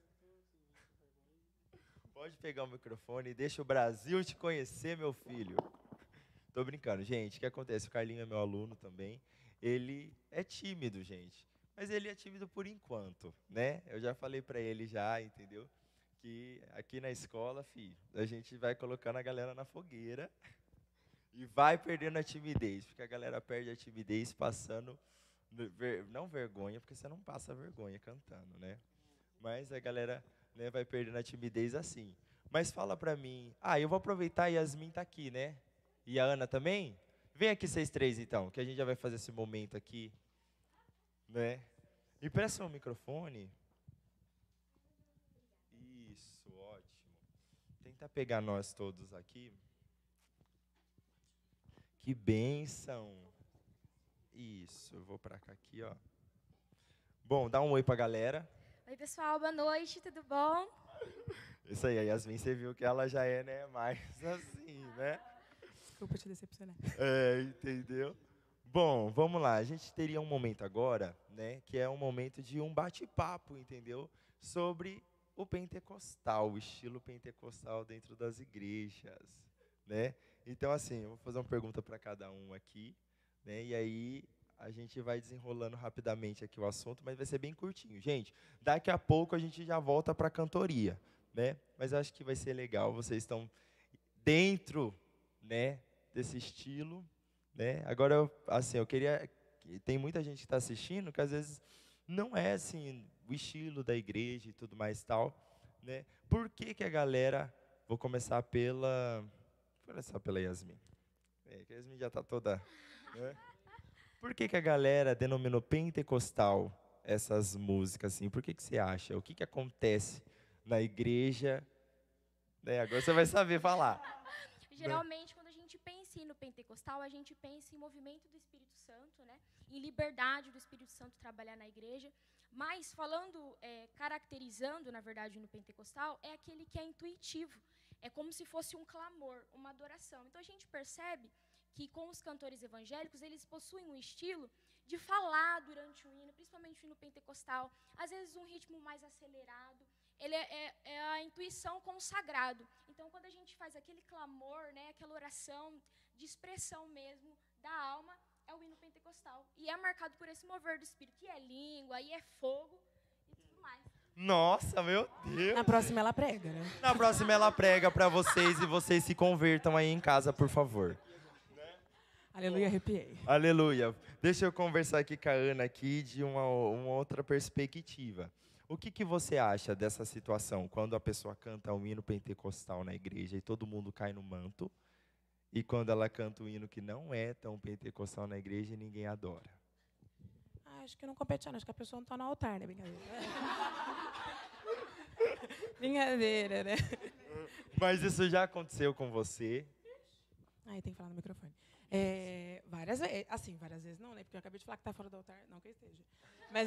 Pode pegar o microfone e deixa o Brasil te conhecer, meu filho. Tô brincando, gente. O que acontece? O Carlinho é meu aluno também. Ele é tímido, gente. Mas ele é tímido por enquanto, né? Eu já falei para ele já, entendeu? Que aqui na escola, filho, a gente vai colocando a galera na fogueira e vai perdendo a timidez. Porque a galera perde a timidez passando... Não vergonha, porque você não passa vergonha cantando, né? Mas a galera... né, vai perdendo a timidez assim. Mas fala pra mim, eu vou aproveitar, e Yasmin tá aqui, né? E a Ana também? Vem aqui vocês três então, que a gente já vai fazer esse momento aqui, né? Me presta um microfone. Isso, ótimo. Tenta pegar nós todos aqui. Que bênção. Isso, eu vou pra cá aqui, ó. Bom, dá um oi pra galera. Oi, pessoal, boa noite, tudo bom? Isso aí, a Yasmin, você viu que ela já é, né, mais assim, né? Desculpa te decepcionar. Entendeu? Bom, vamos lá. A gente teria um momento agora, né, que é um momento de um bate-papo, entendeu? Sobre o pentecostal, o estilo pentecostal dentro das igrejas, né? Então, assim, eu vou fazer uma pergunta para cada um aqui, né? E aí a gente vai desenrolando rapidamente aqui o assunto, mas vai ser bem curtinho. Gente, daqui a pouco a gente já volta para a cantoria, né? Mas eu acho que vai ser legal, vocês estão dentro, né, desse estilo, né? Agora, eu queria... Tem muita gente que está assistindo que às vezes não é assim o estilo da igreja e tudo mais tal, né? Por que que a galera... Vou começar pela Yasmin. Que a Yasmin já está toda... né? Por que que a galera denominou pentecostal essas músicas assim? Por que que você acha? O que que acontece na igreja? Né? Agora você vai saber falar. Geralmente, quando a gente pensa no pentecostal, a gente pensa em movimento do Espírito Santo, né? Em liberdade do Espírito Santo trabalhar na igreja. Mas, falando, caracterizando, na verdade, no pentecostal, é aquele que é intuitivo. É como se fosse um clamor, uma adoração. Então, a gente percebe que com os cantores evangélicos, eles possuem um estilo de falar durante o hino, principalmente o hino pentecostal, às vezes um ritmo mais acelerado. Ele é a intuição com o sagrado. Então, quando a gente faz aquele clamor, né, aquela oração de expressão mesmo da alma, é o hino pentecostal. E é marcado por esse mover do Espírito, que é língua, e é fogo e tudo mais. Nossa, meu Deus! Na próxima ela prega, né? Na próxima ela prega para vocês e vocês se convertam aí em casa, por favor. Aleluia, arrepiei. Aleluia. Deixa eu conversar aqui com a Ana aqui de uma outra perspectiva. O que você acha dessa situação, quando a pessoa canta um hino pentecostal na igreja e todo mundo cai no manto, e quando ela canta um hino que não é tão pentecostal na igreja e ninguém adora? Acho que não compete, não. Acho que a pessoa não está no altar, né? Brincadeira. Brincadeira, né? Mas isso já aconteceu com você? Aí tem que falar no microfone. Várias vezes. Assim, várias vezes não, né? Porque eu acabei de falar que está fora do altar. Não que eu esteja. Mas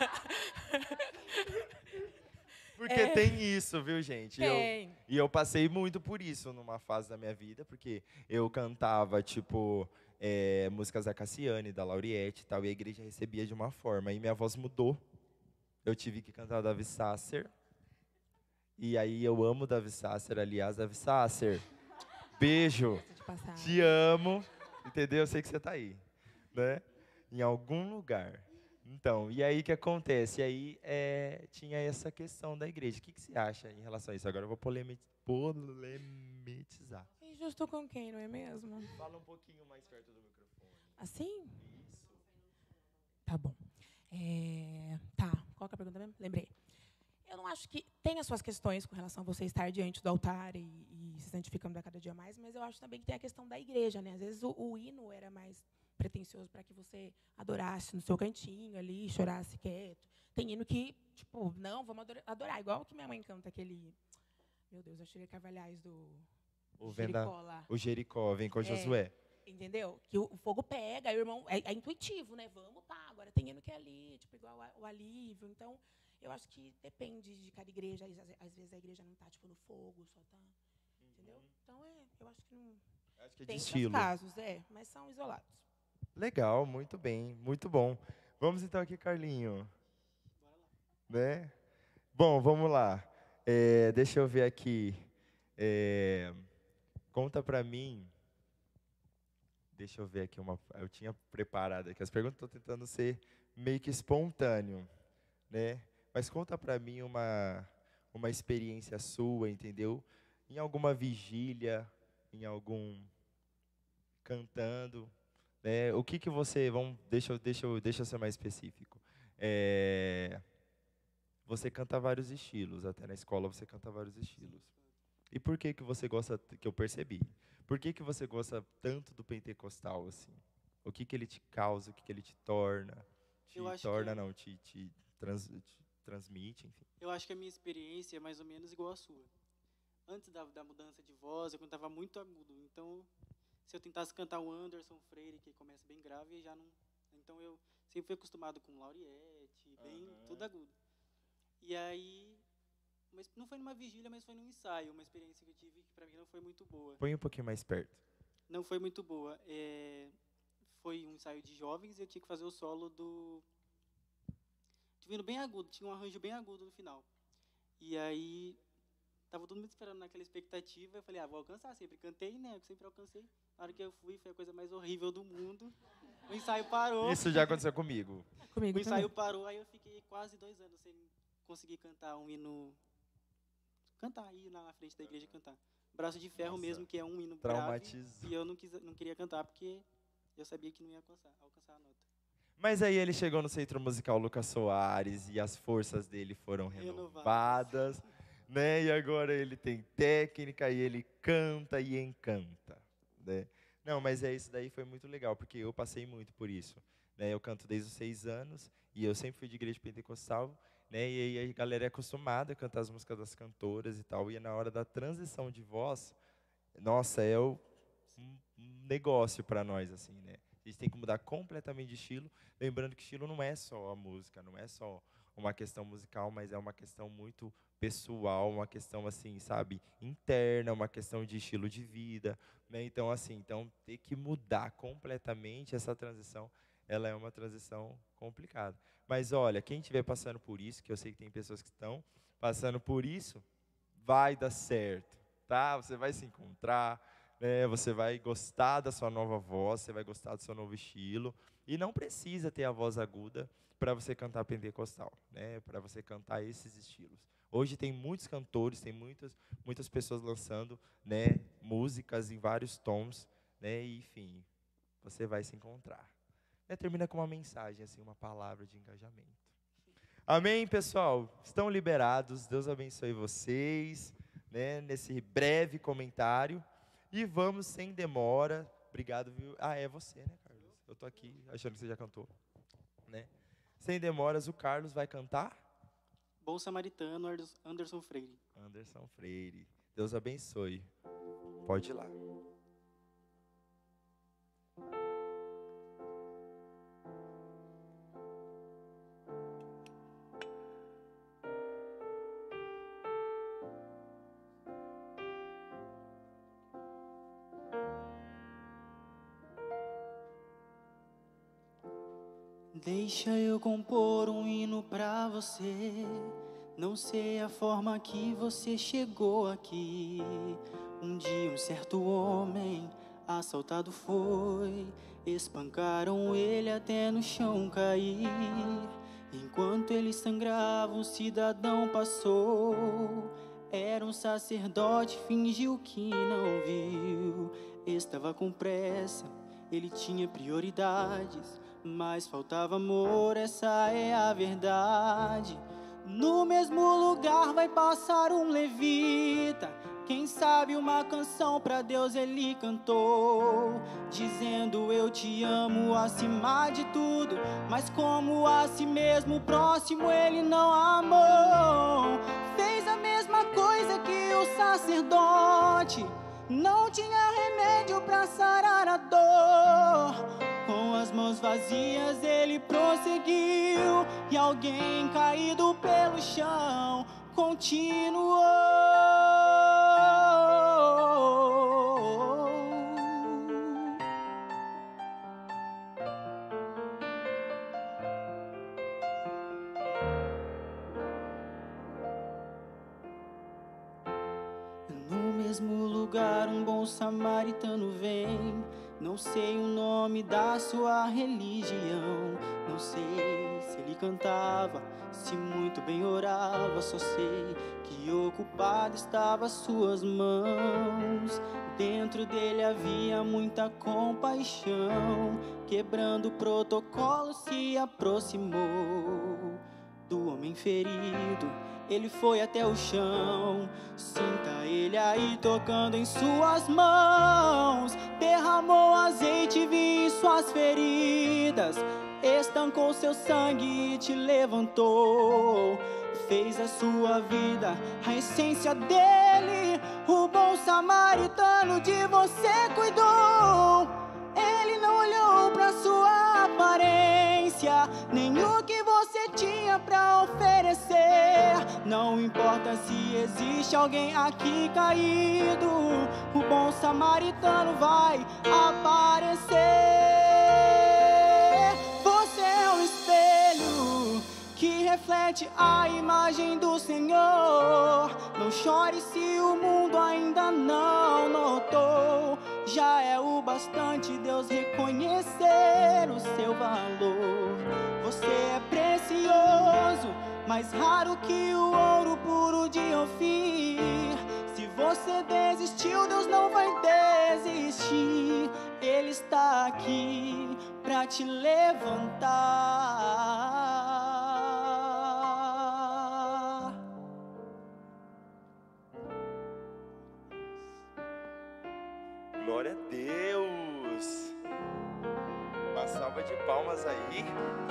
Porque tem isso, viu, gente? Tem. E eu passei muito por isso numa fase da minha vida, porque eu cantava, tipo, músicas da Cassiane, da Lauriette e tal, e a igreja recebia de uma forma. E minha voz mudou. Eu tive que cantar Davi Sasser. E aí eu amo Davi Sasser, aliás, Davi Sasser. Beijo. Te amo. Entendeu? Eu sei que você tá aí, né? Em algum lugar. Então, e aí o que acontece? E aí tinha essa questão da igreja. O que você acha em relação a isso? Agora eu vou polemizar. Injusto com quem, não é mesmo? Fala um pouquinho mais perto do microfone. Assim? Isso. Tá bom. Tá, qual que é a pergunta mesmo? Lembrei. Eu não acho que tem as suas questões com relação a você estar diante do altar e se santificando a cada dia mais, mas eu acho também que tem a questão da igreja, né? Às vezes o hino era mais pretensioso para que você adorasse no seu cantinho ali, chorasse quieto. Tem hino que, tipo, não, vamos adorar. Igual que minha mãe canta aquele... Meu Deus, acho que é Carvalhais do Jericó lá. O Jericó, vem com Josué. Entendeu? Que o fogo pega, aí o irmão... É intuitivo, né? Vamos, tá. Agora tem hino que é ali, tipo, igual o alívio. Então, eu acho que depende de cada igreja. Às vezes a igreja não tá, tipo, no fogo, só tá... Entendeu? Então, eu acho que não... Acho que é de tem estilo. casos, mas são isolados. Legal, muito bem, muito bom. Vamos então aqui, Carlinho. Né? Bom, vamos lá. Deixa eu ver aqui. Conta pra mim. Deixa eu ver aqui eu tinha preparado aqui as perguntas, estou tentando ser meio que espontâneo, né? Mas conta pra mim uma experiência sua, entendeu? Em alguma vigília, em algum cantando, né? O que você, deixa eu ser mais específico. Você canta vários estilos, até na escola você canta vários estilos. E por que você gosta, que eu percebi, por que você gosta tanto do pentecostal, assim? O que ele te causa, o que ele te torna? Te transmite, enfim. Eu acho que a minha experiência é mais ou menos igual à sua. Antes da mudança de voz, eu cantava muito agudo. Então, se eu tentasse cantar o Anderson Freire, que começa bem grave, já não... Então, eu sempre fui acostumado com Lauriette, tudo agudo. E aí, não foi numa vigília, mas foi num ensaio, uma experiência que eu tive que para mim não foi muito boa. Põe um pouquinho mais perto. Não foi muito boa. Foi um ensaio de jovens e eu tinha que fazer o solo do... Vindo bem agudo, tinha um arranjo bem agudo no final. E aí, tava todo mundo esperando naquela expectativa, eu falei, vou alcançar, sempre cantei, né, eu sempre alcancei. Na hora que eu fui, foi a coisa mais horrível do mundo. O ensaio parou. Isso já aconteceu comigo. O ensaio parou, aí eu fiquei quase 2 anos sem conseguir cantar um hino... ir na frente da igreja cantar. Braço de Ferro. Nossa, mesmo, que é um hino grave. E eu não queria cantar, porque eu sabia que não ia alcançar a nota. Mas aí ele chegou no Centro Musical Lucas Soares e as forças dele foram renovadas, né? E agora ele tem técnica e ele canta e encanta, né? Não, mas isso daí foi muito legal, porque eu passei muito por isso, né? Eu canto desde os 6 anos e eu sempre fui de igreja pentecostal, né? E aí a galera é acostumada a cantar as músicas das cantoras e tal, e na hora da transição de voz, nossa, é um negócio para nós, assim, né? A gente tem que mudar completamente de estilo, lembrando que estilo não é só a música, não é só uma questão musical, mas é uma questão muito pessoal, uma questão, assim, sabe, interna, uma questão de estilo de vida, né? Então, assim, ter que mudar completamente essa transição, ela é uma transição complicada. Mas, olha, quem estiver passando por isso, que eu sei que tem pessoas que estão passando por isso, vai dar certo, tá? Você vai se encontrar, você vai gostar da sua nova voz, você vai gostar do seu novo estilo, e não precisa ter a voz aguda para você cantar pentecostal, né? Para você cantar esses estilos. Hoje tem muitos cantores, tem muitas pessoas lançando, né, músicas em vários tons, né? E, enfim, você vai se encontrar. Termina com uma mensagem, assim, uma palavra de engajamento. Amém, pessoal? Estão liberados, Deus abençoe vocês, né, nesse breve comentário. E vamos sem demora. Obrigado, viu? É você, né, Carlos? Eu tô aqui achando que você já cantou, né? Sem demoras, o Carlos vai cantar? Bom Samaritano, Anderson Freire. Anderson Freire. Deus abençoe. Pode ir lá. Deixa eu compor um hino pra você. Não sei a forma que você chegou aqui. Um dia um certo homem assaltado foi. Espancaram ele até no chão cair. Enquanto ele sangrava, um cidadão passou. Era um sacerdote, fingiu que não viu. Estava com pressa, ele tinha prioridades, mas faltava amor, essa é a verdade. No mesmo lugar vai passar um levita, quem sabe uma canção pra Deus ele cantou, dizendo eu te amo acima de tudo, mas como a si mesmo o próximo ele não amou. Fez a mesma coisa que o sacerdote, não tinha remédio pra sarar a dor. Com as mãos vazias ele prosseguiu, e alguém caído pelo chão continuou. No mesmo lugar um bom samaritano vem. Não sei o nome da sua religião, não sei se ele cantava, se muito bem orava, só sei que ocupado estava suas mãos. Dentro dele havia muita compaixão, quebrando o protocolo se aproximou do homem ferido. Ele foi até o chão, sinta ele aí tocando em suas mãos. Derramou azeite, vi em suas feridas, estancou seu sangue e te levantou. Fez a sua vida a essência dele, o bom samaritano de você cuidou. Ele não olhou pra sua aparência, nem o que você tinha pra oferecer. Não importa se existe alguém aqui caído, o bom samaritano vai aparecer. Você é um espelho que reflete a imagem do Senhor. Não chore se o mundo ainda não notou, já é o bastante Deus reconhecer o seu valor. Você é precioso, mais raro que o ouro puro de Ofir. Se você desistiu, Deus não vai desistir. Ele está aqui pra te levantar. Glória a Deus! Uma salva de palmas aí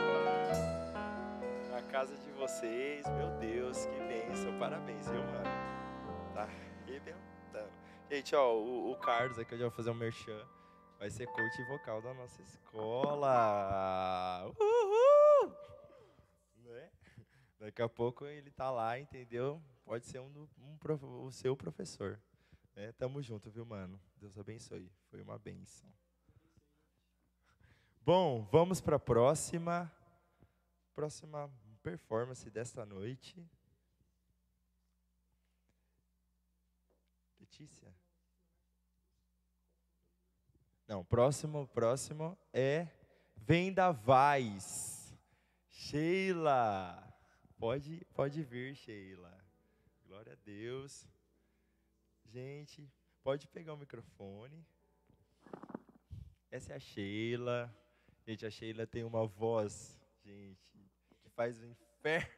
na casa de vocês. Meu Deus, que bênção! Parabéns, viu, mano? Tá arrebentando. Gente, ó, o Carlos aqui, eu já vou fazer um merchan. Vai ser coach vocal da nossa escola. Uhul! Né? Daqui a pouco ele tá lá, entendeu? Pode ser o seu professor. Tamo junto, viu, mano? Deus abençoe. Foi uma bênção. Bom, vamos para a próxima performance desta noite. Letícia? Não, próximo é Vendavais. Sheila. Pode vir, Sheila. Glória a Deus. Gente, pode pegar o microfone. Essa é a Sheila. Gente, a Sheila tem uma voz, gente, que faz o inferno.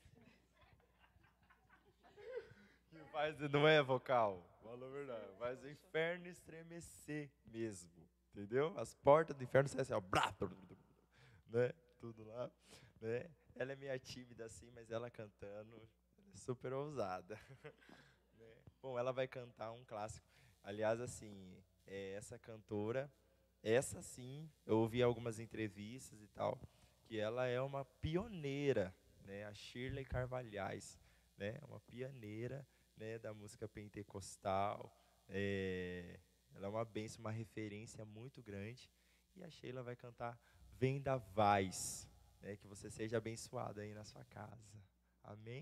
Não é vocal, fala a verdade. Faz o inferno estremecer mesmo, entendeu? As portas do inferno saem assim, ó, né? Tudo lá, né? Ela é meio tímida assim, mas ela cantando, ela é super ousada. Bom, ela vai cantar um clássico. Aliás, assim, essa cantora, essa sim, eu ouvi algumas entrevistas e tal, que ela é uma pioneira, né? A Shirley Carvalhais, né? Uma pioneira, né, da música pentecostal. Ela é uma bênção, uma referência muito grande. E a Sheila vai cantar Vendavais, né? Que você seja abençoado aí na sua casa. Amém?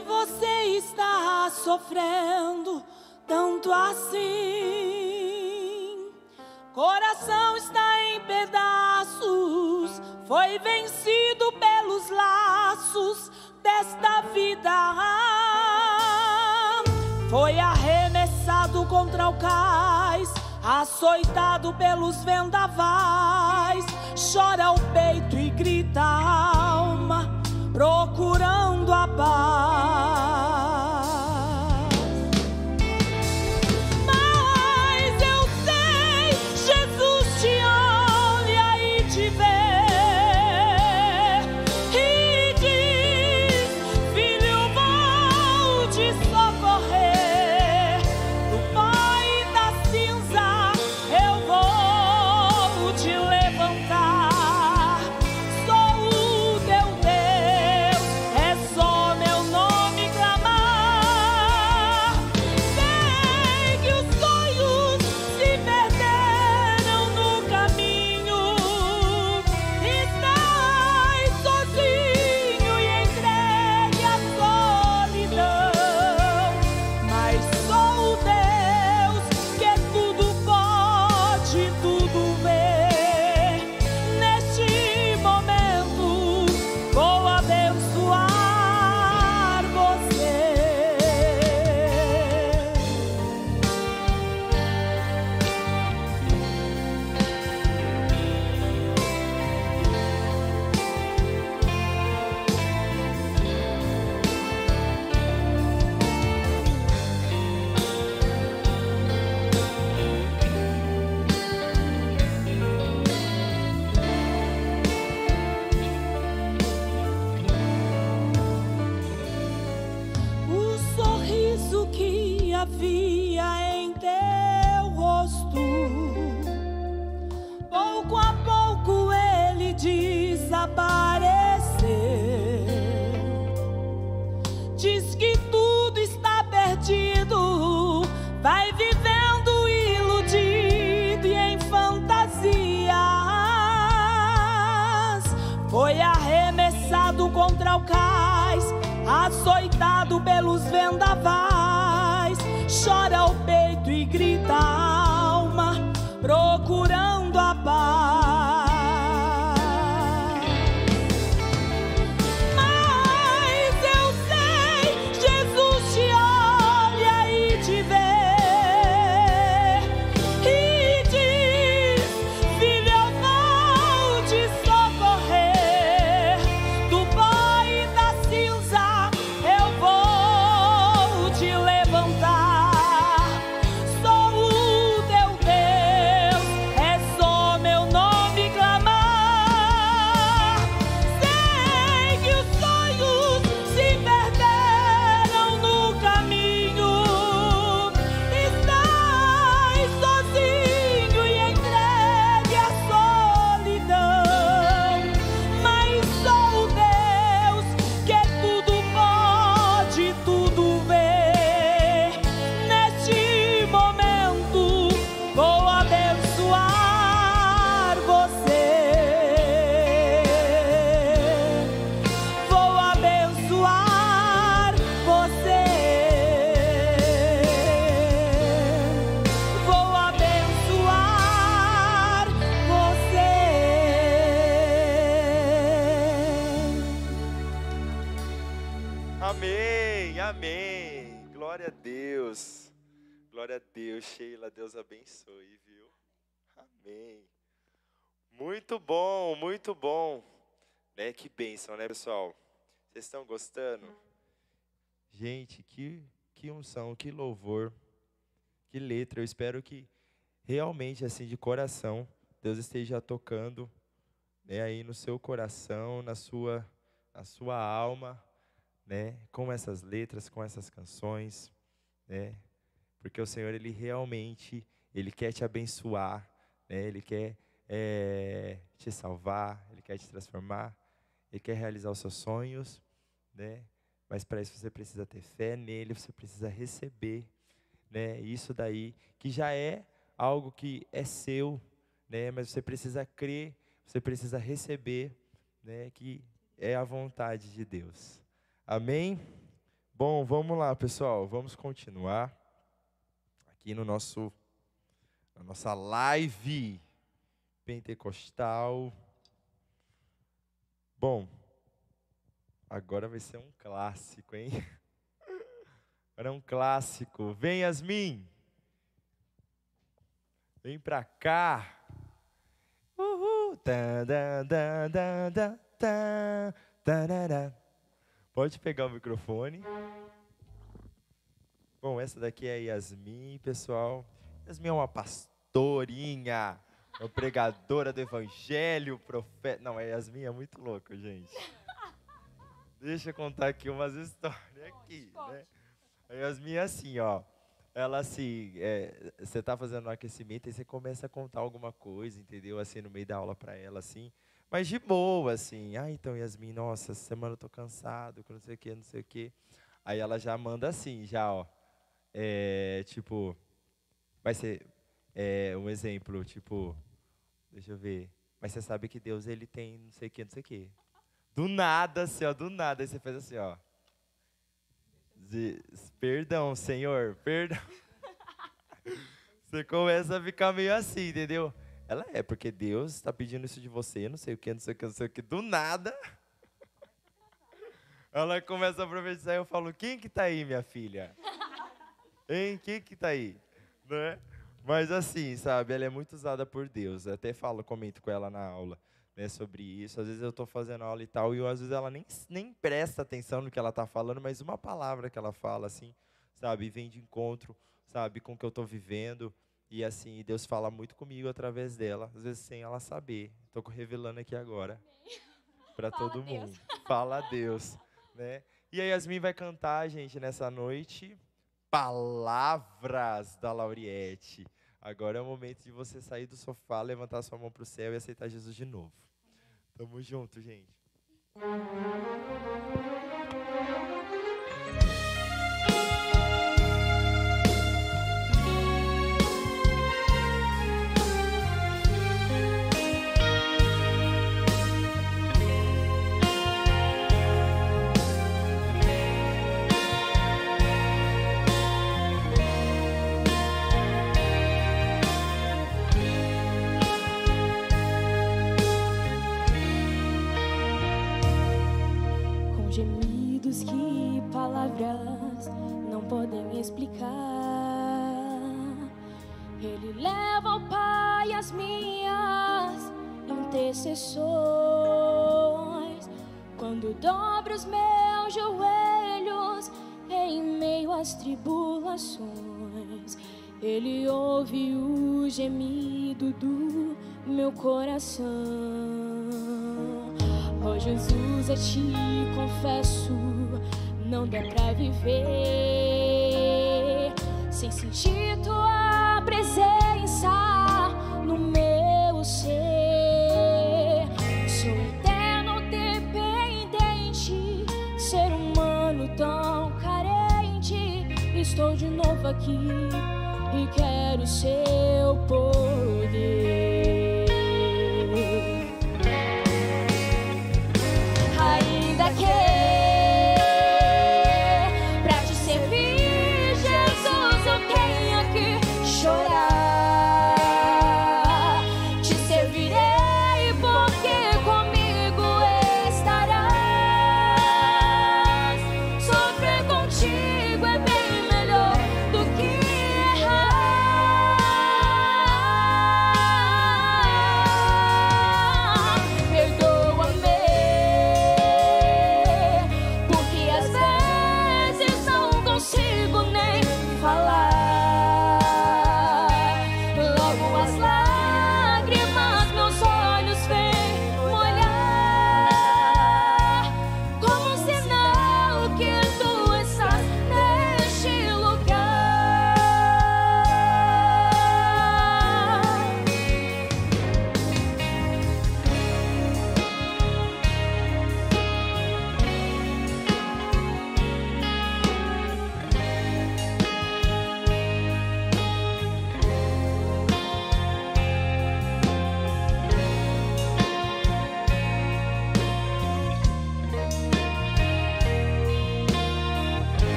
você está sofrendo tanto assim, coração está em pedaços, foi vencido pelos laços desta vida, foi arremessado contra o cais, açoitado pelos vendavais, chora o peito e grita a alma, procurando a paz. Mas eu sei, Jesus te olha e te vê e diz: filho, vou te socorrer, do pó e da cinza eu vou te levantar. Sou o teu Deus, é só meu nome clamar. Sei que os sonhos se perderam no caminho, estás sozinho e entregue à solidão, mas sou o Deus que tudo pode, tudo vê. Neste momento vou abençoar você. O sorriso que havia em teu rosto, pouco a pouco ele desapareceu. Diz que tudo está perdido, vai vivendo iludido e em fantasias. Foi arremessado contra o cais, açoitado pelos vendavais, chora o peito e grita a alma, procurando a paz. Mas eu sei, Jesus te olha e te vê e diz: filho, eu vou te socorrer, do pó e da cinza eu vou te levantar. Sou o teu Deus, é só meu nome clamar. Sei que os sonhos se perderam no caminho, estás sozinho e entregue à solidão, mas sou o Deus que tudo pode, tudo vê. Neste momento vou abençoar você. Vou abençoar você. Vou abençoar você. Amém, amém. Glória a Deus. Glória a Deus, Sheila. Deus abençoe, viu? Amém. Muito bom, muito bom. Né? Que bênção, né, pessoal? Vocês estão gostando? Gente, que unção, que louvor, que letra. Eu espero que realmente, assim, de coração, Deus esteja tocando, né, aí no seu coração, na sua alma, né, com essas letras, com essas canções, né, porque o Senhor, Ele realmente, Ele quer te abençoar, né, Ele quer te salvar, Ele quer te transformar, Ele quer realizar os seus sonhos, né, mas para isso você precisa ter fé nele, você precisa receber, né, isso daí, que já é algo que é seu, né, mas você precisa crer, você precisa receber, né, que é a vontade de Deus. Amém? Bom, vamos lá, pessoal. Vamos continuar aqui na nossa live pentecostal. Bom, agora vai ser um clássico, hein? Agora é um clássico. Vem, Yasmin. Vem pra cá. Uhul. Pode pegar o microfone. Bom, essa daqui é a Yasmin, pessoal. Yasmin é uma pastorinha, uma pregadora do evangelho, profeta. Não, a Yasmin é muito louca, gente. Deixa eu contar aqui umas histórias aqui, né? A Yasmin é assim, ó. Ela assim, você tá fazendo um aquecimento e você começa a contar alguma coisa, entendeu? Assim, no meio da aula pra ela, assim. Mas de boa, assim. Ah, então, Yasmin, nossa, essa semana eu tô cansado, que não sei o quê, não sei o quê. Aí ela já manda assim, já, ó. Tipo, vai ser um exemplo, tipo, deixa eu ver. Mas você sabe que Deus, ele tem não sei o quê, não sei o quê. Do nada, assim, ó, do nada. Aí você faz assim, ó. Perdão, Senhor, perdão. Você começa a ficar meio assim, entendeu? Ela porque Deus está pedindo isso de você, não sei o que, não sei o que, não sei o que. Do nada, ela começa a profetizar e eu falo, quem que tá aí, minha filha? Hein? Quem que tá aí? Né? Mas assim, sabe, ela é muito usada por Deus. Eu até comento com ela na aula, né, sobre isso. Às vezes eu estou fazendo aula e tal, e às vezes ela nem presta atenção no que ela está falando, mas uma palavra que ela fala, assim, sabe, vem de encontro, sabe, com o que eu estou vivendo. E assim, Deus fala muito comigo através dela, às vezes sem ela saber. Estou revelando aqui agora para todo mundo. Fala a Deus, né? E a Yasmin vai cantar, gente, nessa noite, Palavras da Lauriette. Agora é o momento de você sair do sofá, levantar sua mão para o céu e aceitar Jesus de novo. Tamo junto, gente. Gemidos que palavras não podem explicar. Ele leva ao Pai as minhas intercessões. Quando dobro os meus joelhos em meio às tribulações, Ele ouve o gemido do meu coração. Oh Jesus, eu te confesso, não dá pra viver sem sentir tua presença no meu ser. Sou eterno dependente, ser humano tão carente. Estou de novo aqui e quero seu poder. Pra te servir, Jesus, eu tenho que chorar. Te servirei porque comigo estarás. Sofrer contigo é bem melhor do que errar.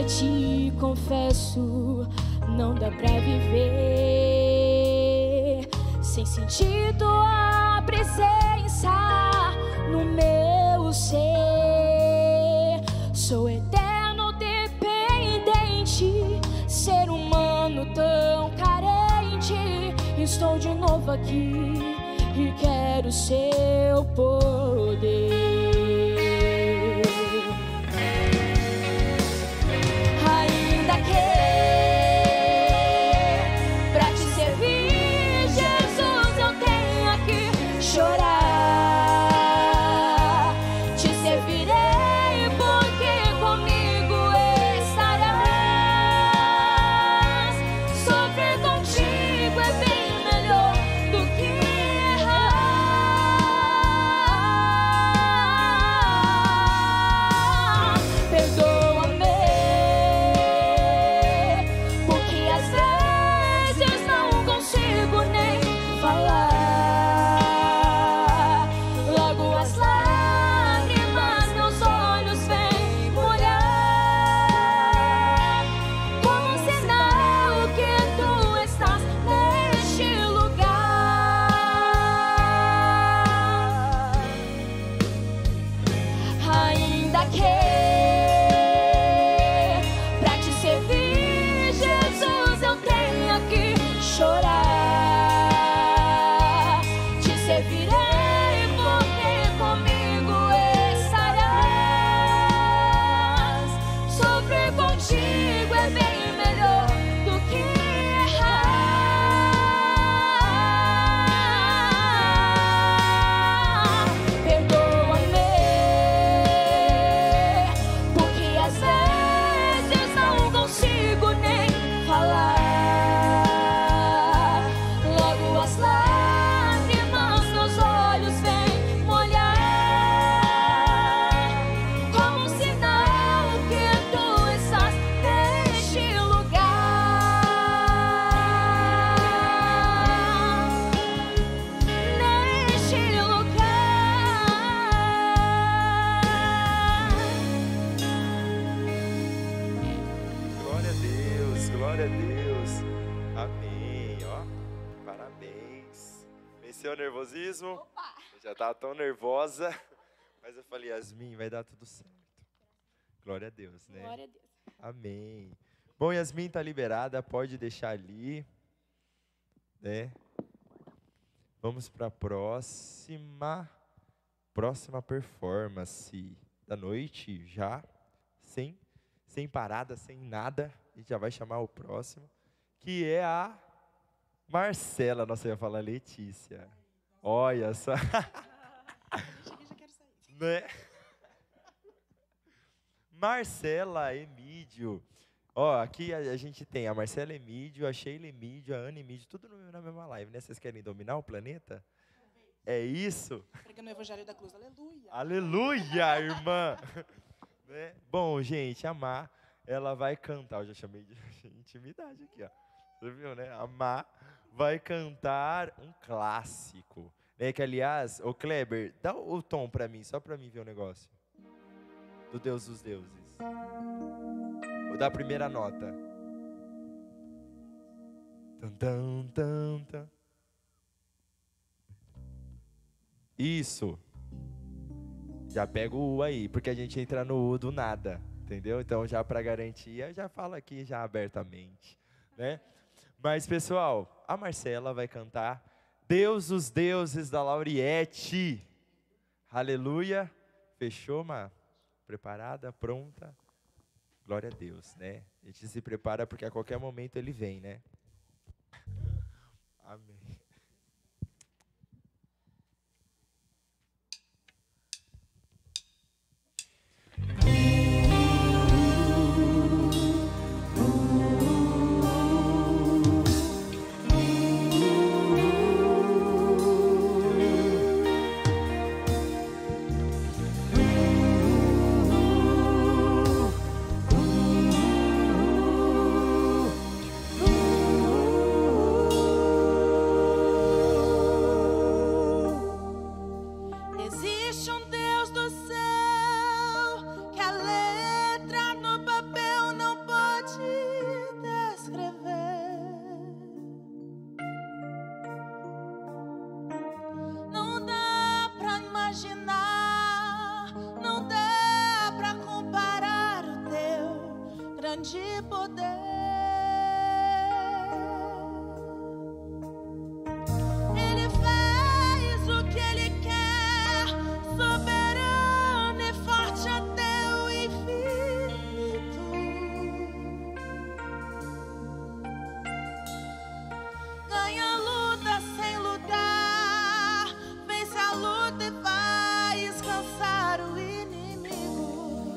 te confesso, não dá pra viver sem sentir tua presença no meu ser. Sou eterno dependente, ser humano tão carente. Estou de novo aqui e quero seu poder. Ainda que pra te servir, Jesus, eu tenha que chorar. Te servirei porque comigo estarás. Sofrer contigo é bem melhor do que errar. Perdoa-me, porque às vezes não consigo nem falar. Logo as lágrimas meus olhos vêm molhar, como um sinal que tu estás neste lugar. Ainda que pra te servir, Jesus, eu tenha que chorar. Te servirei porque comigo estarás. Sofrer contigo é bem melhor do que errar. Perdoa-me, porque às vezes não consigo nem falar. Logo as lágrimas meus olhos vêm molhar, como um sinal que tu estás neste lugar. Neste lugar. Glória a Deus, glória a Deus. Amém, ó. Parabéns. Venceu o nervosismo? Eu já tava tão nervosa. Mas eu falei, Yasmin, vai dar tudo certo. Glória a Deus, né? Glória a Deus. Amém. Bom, Yasmin tá liberada, pode deixar ali, né? Vamos para a próxima performance da noite, já, sem parada, sem nada. A gente já vai chamar o próximo, que é a Marcela. Nossa, eu ia falar Letícia. Olha só. Né? Marcela Emídio. Ó, aqui a gente tem a Marcela Emídio, a Sheila Emídio, a Ana Emídio, tudo na mesma live, né? Vocês querem dominar o planeta? É isso? Pregando o Evangelho da Cruz, aleluia. Aleluia, irmã! Né? Bom, gente, a Má, ela vai cantar. Eu já chamei de intimidade aqui, ó. Você viu, né? A Má vai cantar um clássico. Né? Que, aliás, ô Kleber, dá o tom pra mim, só pra mim ver o negócio. Do Deus dos Deuses. Vou dar a primeira nota. Tum, tum, tum, tum. Isso. Já pega o U aí, porque a gente entra no U do nada, entendeu? Então, já para garantia, já fala aqui já abertamente, né? Mas, pessoal, a Marcela vai cantar Deus dos Deuses da Lauriette. Aleluia. Fechou, Má? Preparada? Pronta? Glória a Deus, né? A gente se prepara porque a qualquer momento ele vem, né? Amém. de poder. Ele faz o que Ele quer, soberano e forte até o infinito. Ganha a luta sem lutar, vence a luta e vai descansar o inimigo.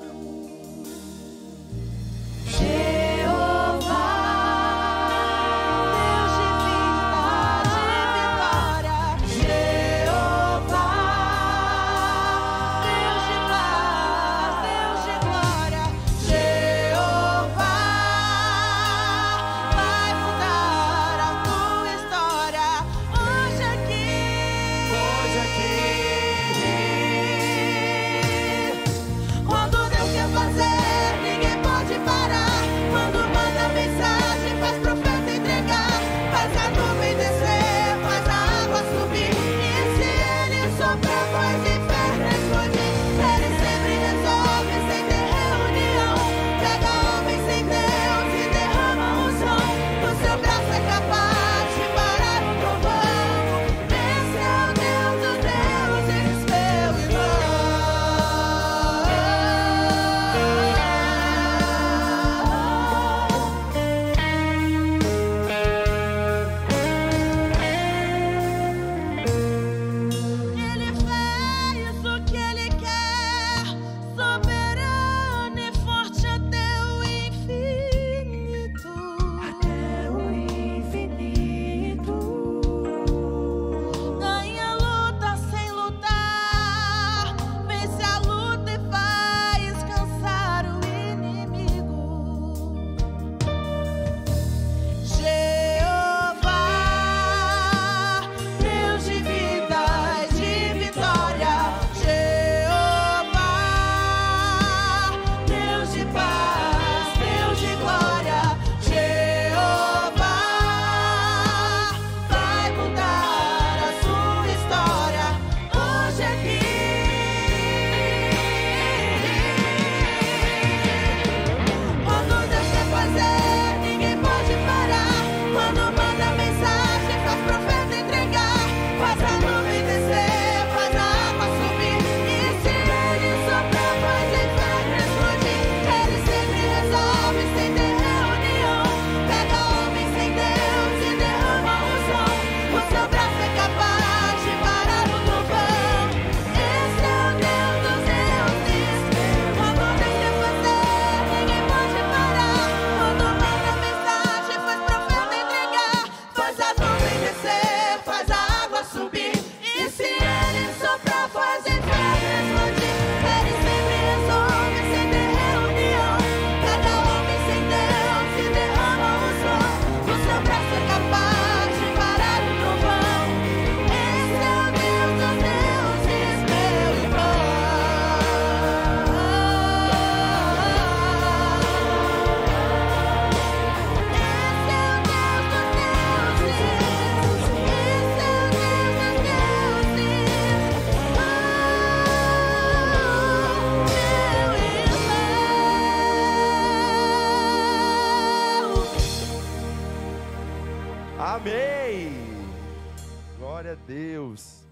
Amém! Glória a Deus.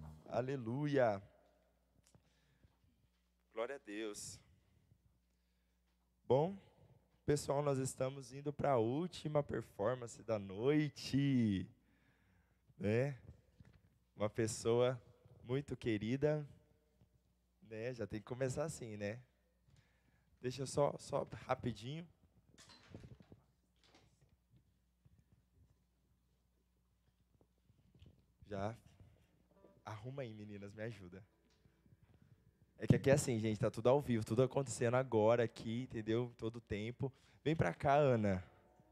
Aleluia. Glória a Deus. Bom, pessoal, nós estamos indo para a última performance da noite, né? Uma pessoa muito querida, né? Já tem que começar assim, né? Deixa eu só rapidinho. Já arruma aí, meninas, me ajuda. É que aqui é assim, gente, tá tudo ao vivo, tudo acontecendo agora aqui, entendeu? Todo tempo. Vem pra cá, Ana.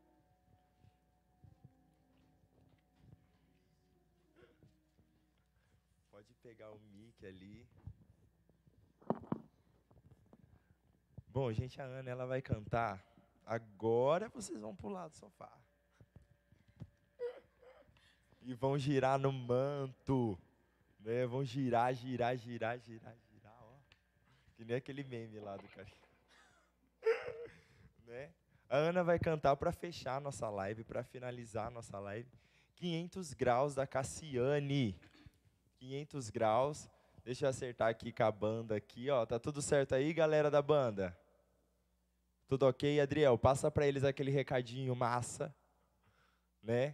Pode pegar o mic ali. Bom, gente, a Ana, ela vai cantar. Agora vocês vão pular do sofá. E vão girar no manto, né? Vão girar, ó. Que nem aquele meme lá do cara. Né? A Ana vai cantar para fechar a nossa live, para finalizar a nossa live. 500 graus da Cassiane. 500 graus. Deixa eu acertar aqui com a banda aqui, ó. Tá tudo certo aí, galera da banda? Tudo ok, Adriel? Passa para eles aquele recadinho massa, né?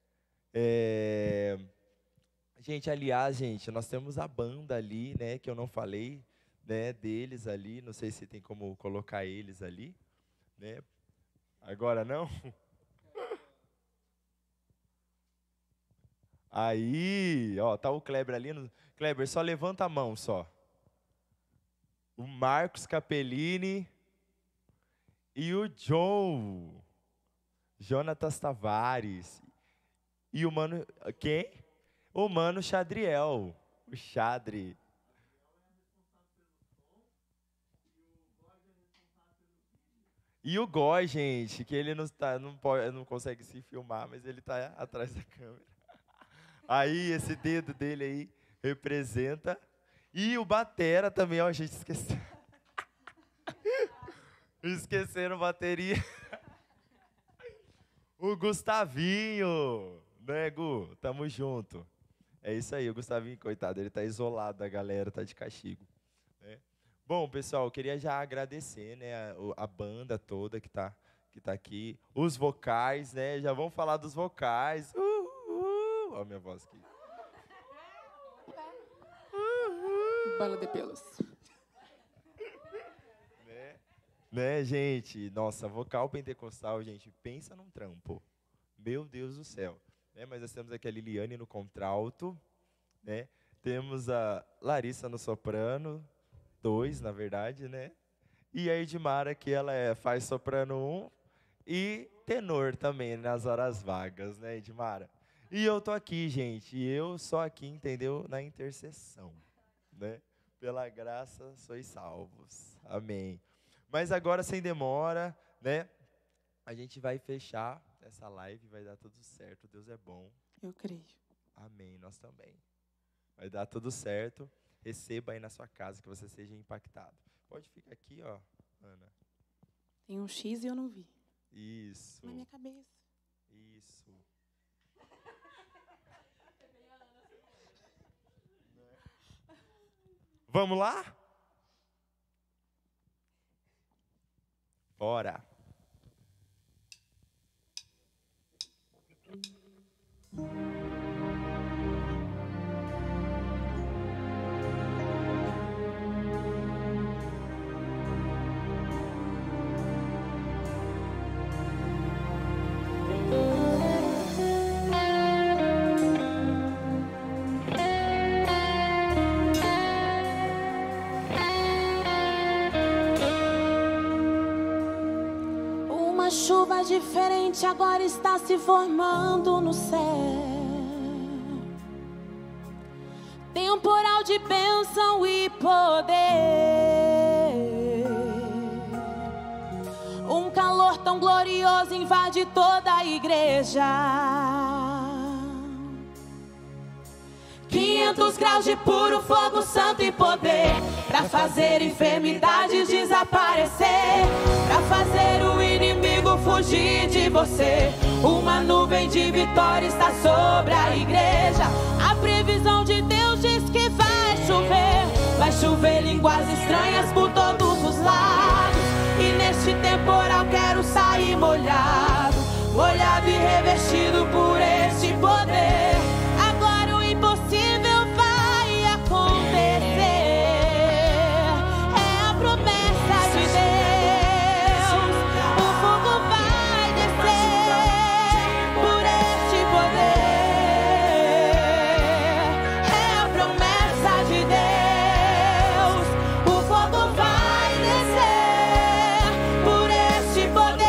Gente, aliás, nós temos a banda ali, né, que eu não falei, né, deles ali. Não sei se tem como colocar eles ali, né? Agora não? Aí, ó, tá o Kleber ali. Kleber, só levanta a mão, só. O Marcos Capellini e o John. Jonatas Tavares. E o mano... Quem? O mano Chadriel. O Chadri. E o Gói, gente, que ele não consegue se filmar, mas ele tá atrás da câmera. Aí, esse dedo dele aí representa. E o batera também, ó, a gente esqueceu. Esqueceram bateria. O Gustavinho, né, Gu? Tamo junto. É isso aí, o Gustavinho, coitado, ele tá isolado da galera, tá de castigo. Né? Bom, pessoal, eu queria já agradecer, né, a banda toda que tá aqui, os vocais, né? Já vamos falar dos vocais. Olha a minha voz aqui. Bala de pelos. Né, gente? Nossa, vocal pentecostal, gente, pensa num trampo. Meu Deus do céu. Né, mas nós temos aqui a Liliane no contralto, né? Temos a Larissa no soprano, 2, na verdade, né? E a Edmara, que ela faz soprano 1 e tenor também, nas horas vagas, né, Edmara? E eu tô aqui, gente, eu só aqui, entendeu? Na intercessão, né? Pela graça sois salvos. Amém. Mas agora, sem demora, né? A gente vai fechar essa live, vai dar tudo certo. Deus é bom. Eu creio. Amém, nós também. Vai dar tudo certo. Receba aí na sua casa, que você seja impactado. Pode ficar aqui, ó, Ana. Tem um X e eu não vi. Isso. Na minha cabeça. Isso. Vamos lá? Bora. Uma chuva diferente agora está se formando no céu. Temporal de bênção e poder. Um calor tão glorioso invade toda a igreja. 500 graus de puro fogo santo e poder, pra fazer enfermidades desaparecer, pra fazer o inimigo fugir de você. Uma nuvem de vitória está sobre a igreja. A previsão de Deus diz que vai chover línguas estranhas por todos os lados. E neste temporal quero sair molhado, molhado e revestido por este poder. Agora o impossível vai acontecer. É a promessa de Deus. O fogo vai descer por este poder. É a promessa de Deus. O fogo vai descer por este poder.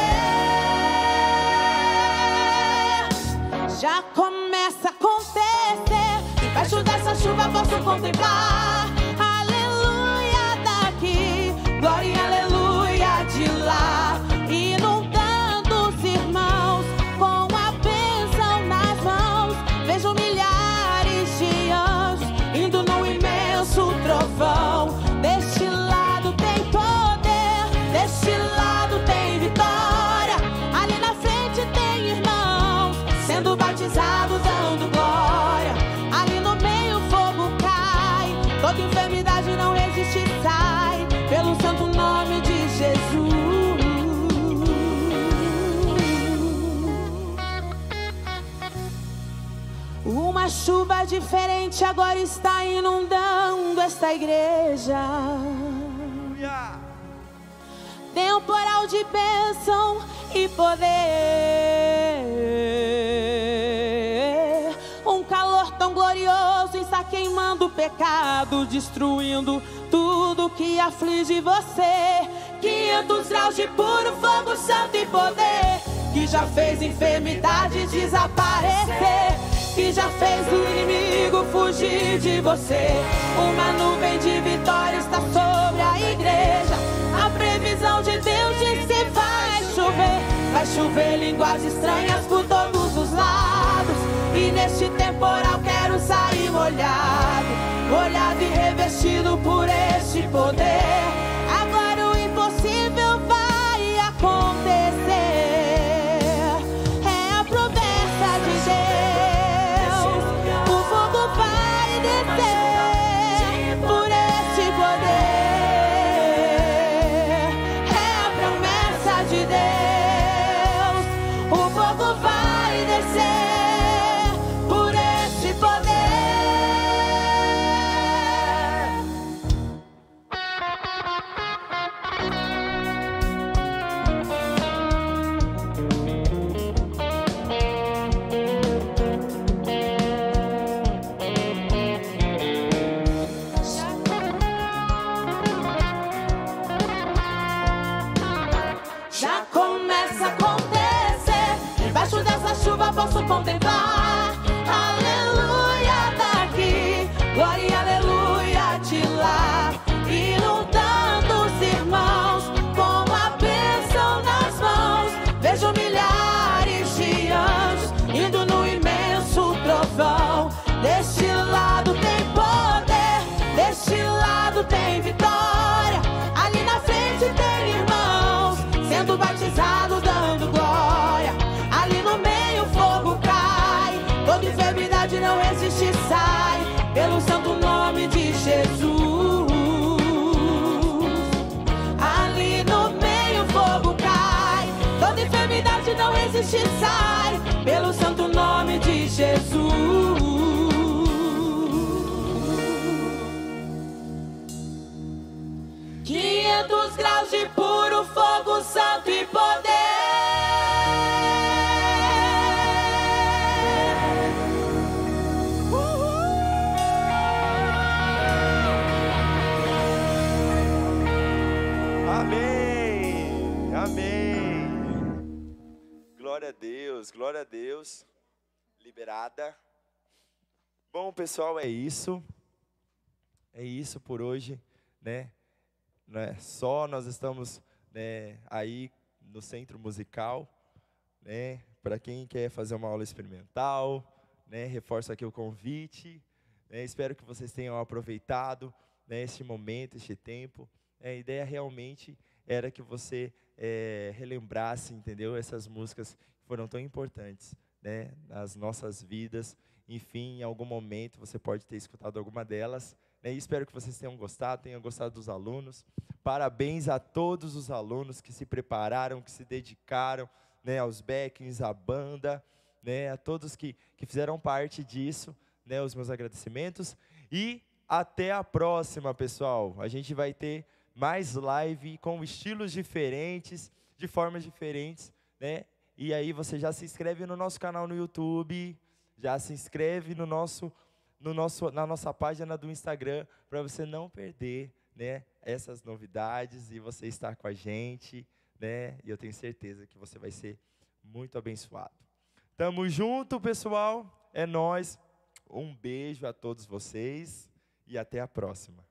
Já começa a acontecer. Embaixo dessa chuva posso contemplar aleluia daqui, glória e aleluia de lá, inundando os irmãos com a bênção nas mãos. Vejo milhares de anjos indo num imenso trovão. Deste lado tem poder, deste lado tem vitória. Uma chuva diferente agora está inundando esta igreja. Temporal de bênção e poder. Um calor tão glorioso está queimando o pecado, destruindo tudo que aflige você. 500 graus de puro fogo santo e poder, que já fez enfermidade desaparecer, que já fez o inimigo fugir de você. Uma nuvem de vitória está sobre a igreja. A previsão de Deus diz que vai chover. Vai chover línguas estranhas por todos os lados. E neste temporal quero sair molhado, molhado e revestido por este poder. Agora o impossível vai acontecer. É a promessa de Deus. O fogo vai descer por este poder. É a promessa de Deus. O fogo vai descer por este poder. Já começa a acontecer. Embaixo dessa chuva posso contemplar. Aleluia daqui, glória e aleluia de lá. Inundando os irmãos com a bênção nas mãos. Vejo milhares de anjos indo no imenso trovão. Deste lado tem poder, deste lado tem vitória. Ali na frente tem irmãos sendo batizado, dando glória. Ali no meio o fogo cai, toda enfermidade não existe, sai pelo santo nome de Jesus. Ali no meio o fogo cai, toda enfermidade não existe, sai pelo santo nome de Jesus. 500 graus de puro fogo santo e poder. Amém, amém. Glória a Deus, glória a Deus. Liberada. Bom, pessoal, é isso por hoje, né? Não é só, nós estamos, né, aí no Centro Musical, né? Para quem quer fazer uma aula experimental, né? Reforço aqui o convite. Né, espero que vocês tenham aproveitado, né, este momento, este tempo. A ideia realmente era que você relembrasse, entendeu? Essas músicas que foram tão importantes, né, nas nossas vidas. Enfim, em algum momento você pode ter escutado alguma delas. E espero que vocês tenham gostado dos alunos. Parabéns a todos os alunos que se prepararam, que se dedicaram, né, aos backings, à banda, né, a todos que fizeram parte disso, né, os meus agradecimentos. E até a próxima, pessoal. A gente vai ter mais live com estilos diferentes, de formas diferentes, né? E aí você já se inscreve no nosso canal no YouTube, já se inscreve na nossa página do Instagram, para você não perder, né, essas novidades e você estar com a gente, né? E eu tenho certeza que você vai ser muito abençoado. Tamo junto, pessoal. É nóis. Um beijo a todos vocês e até a próxima.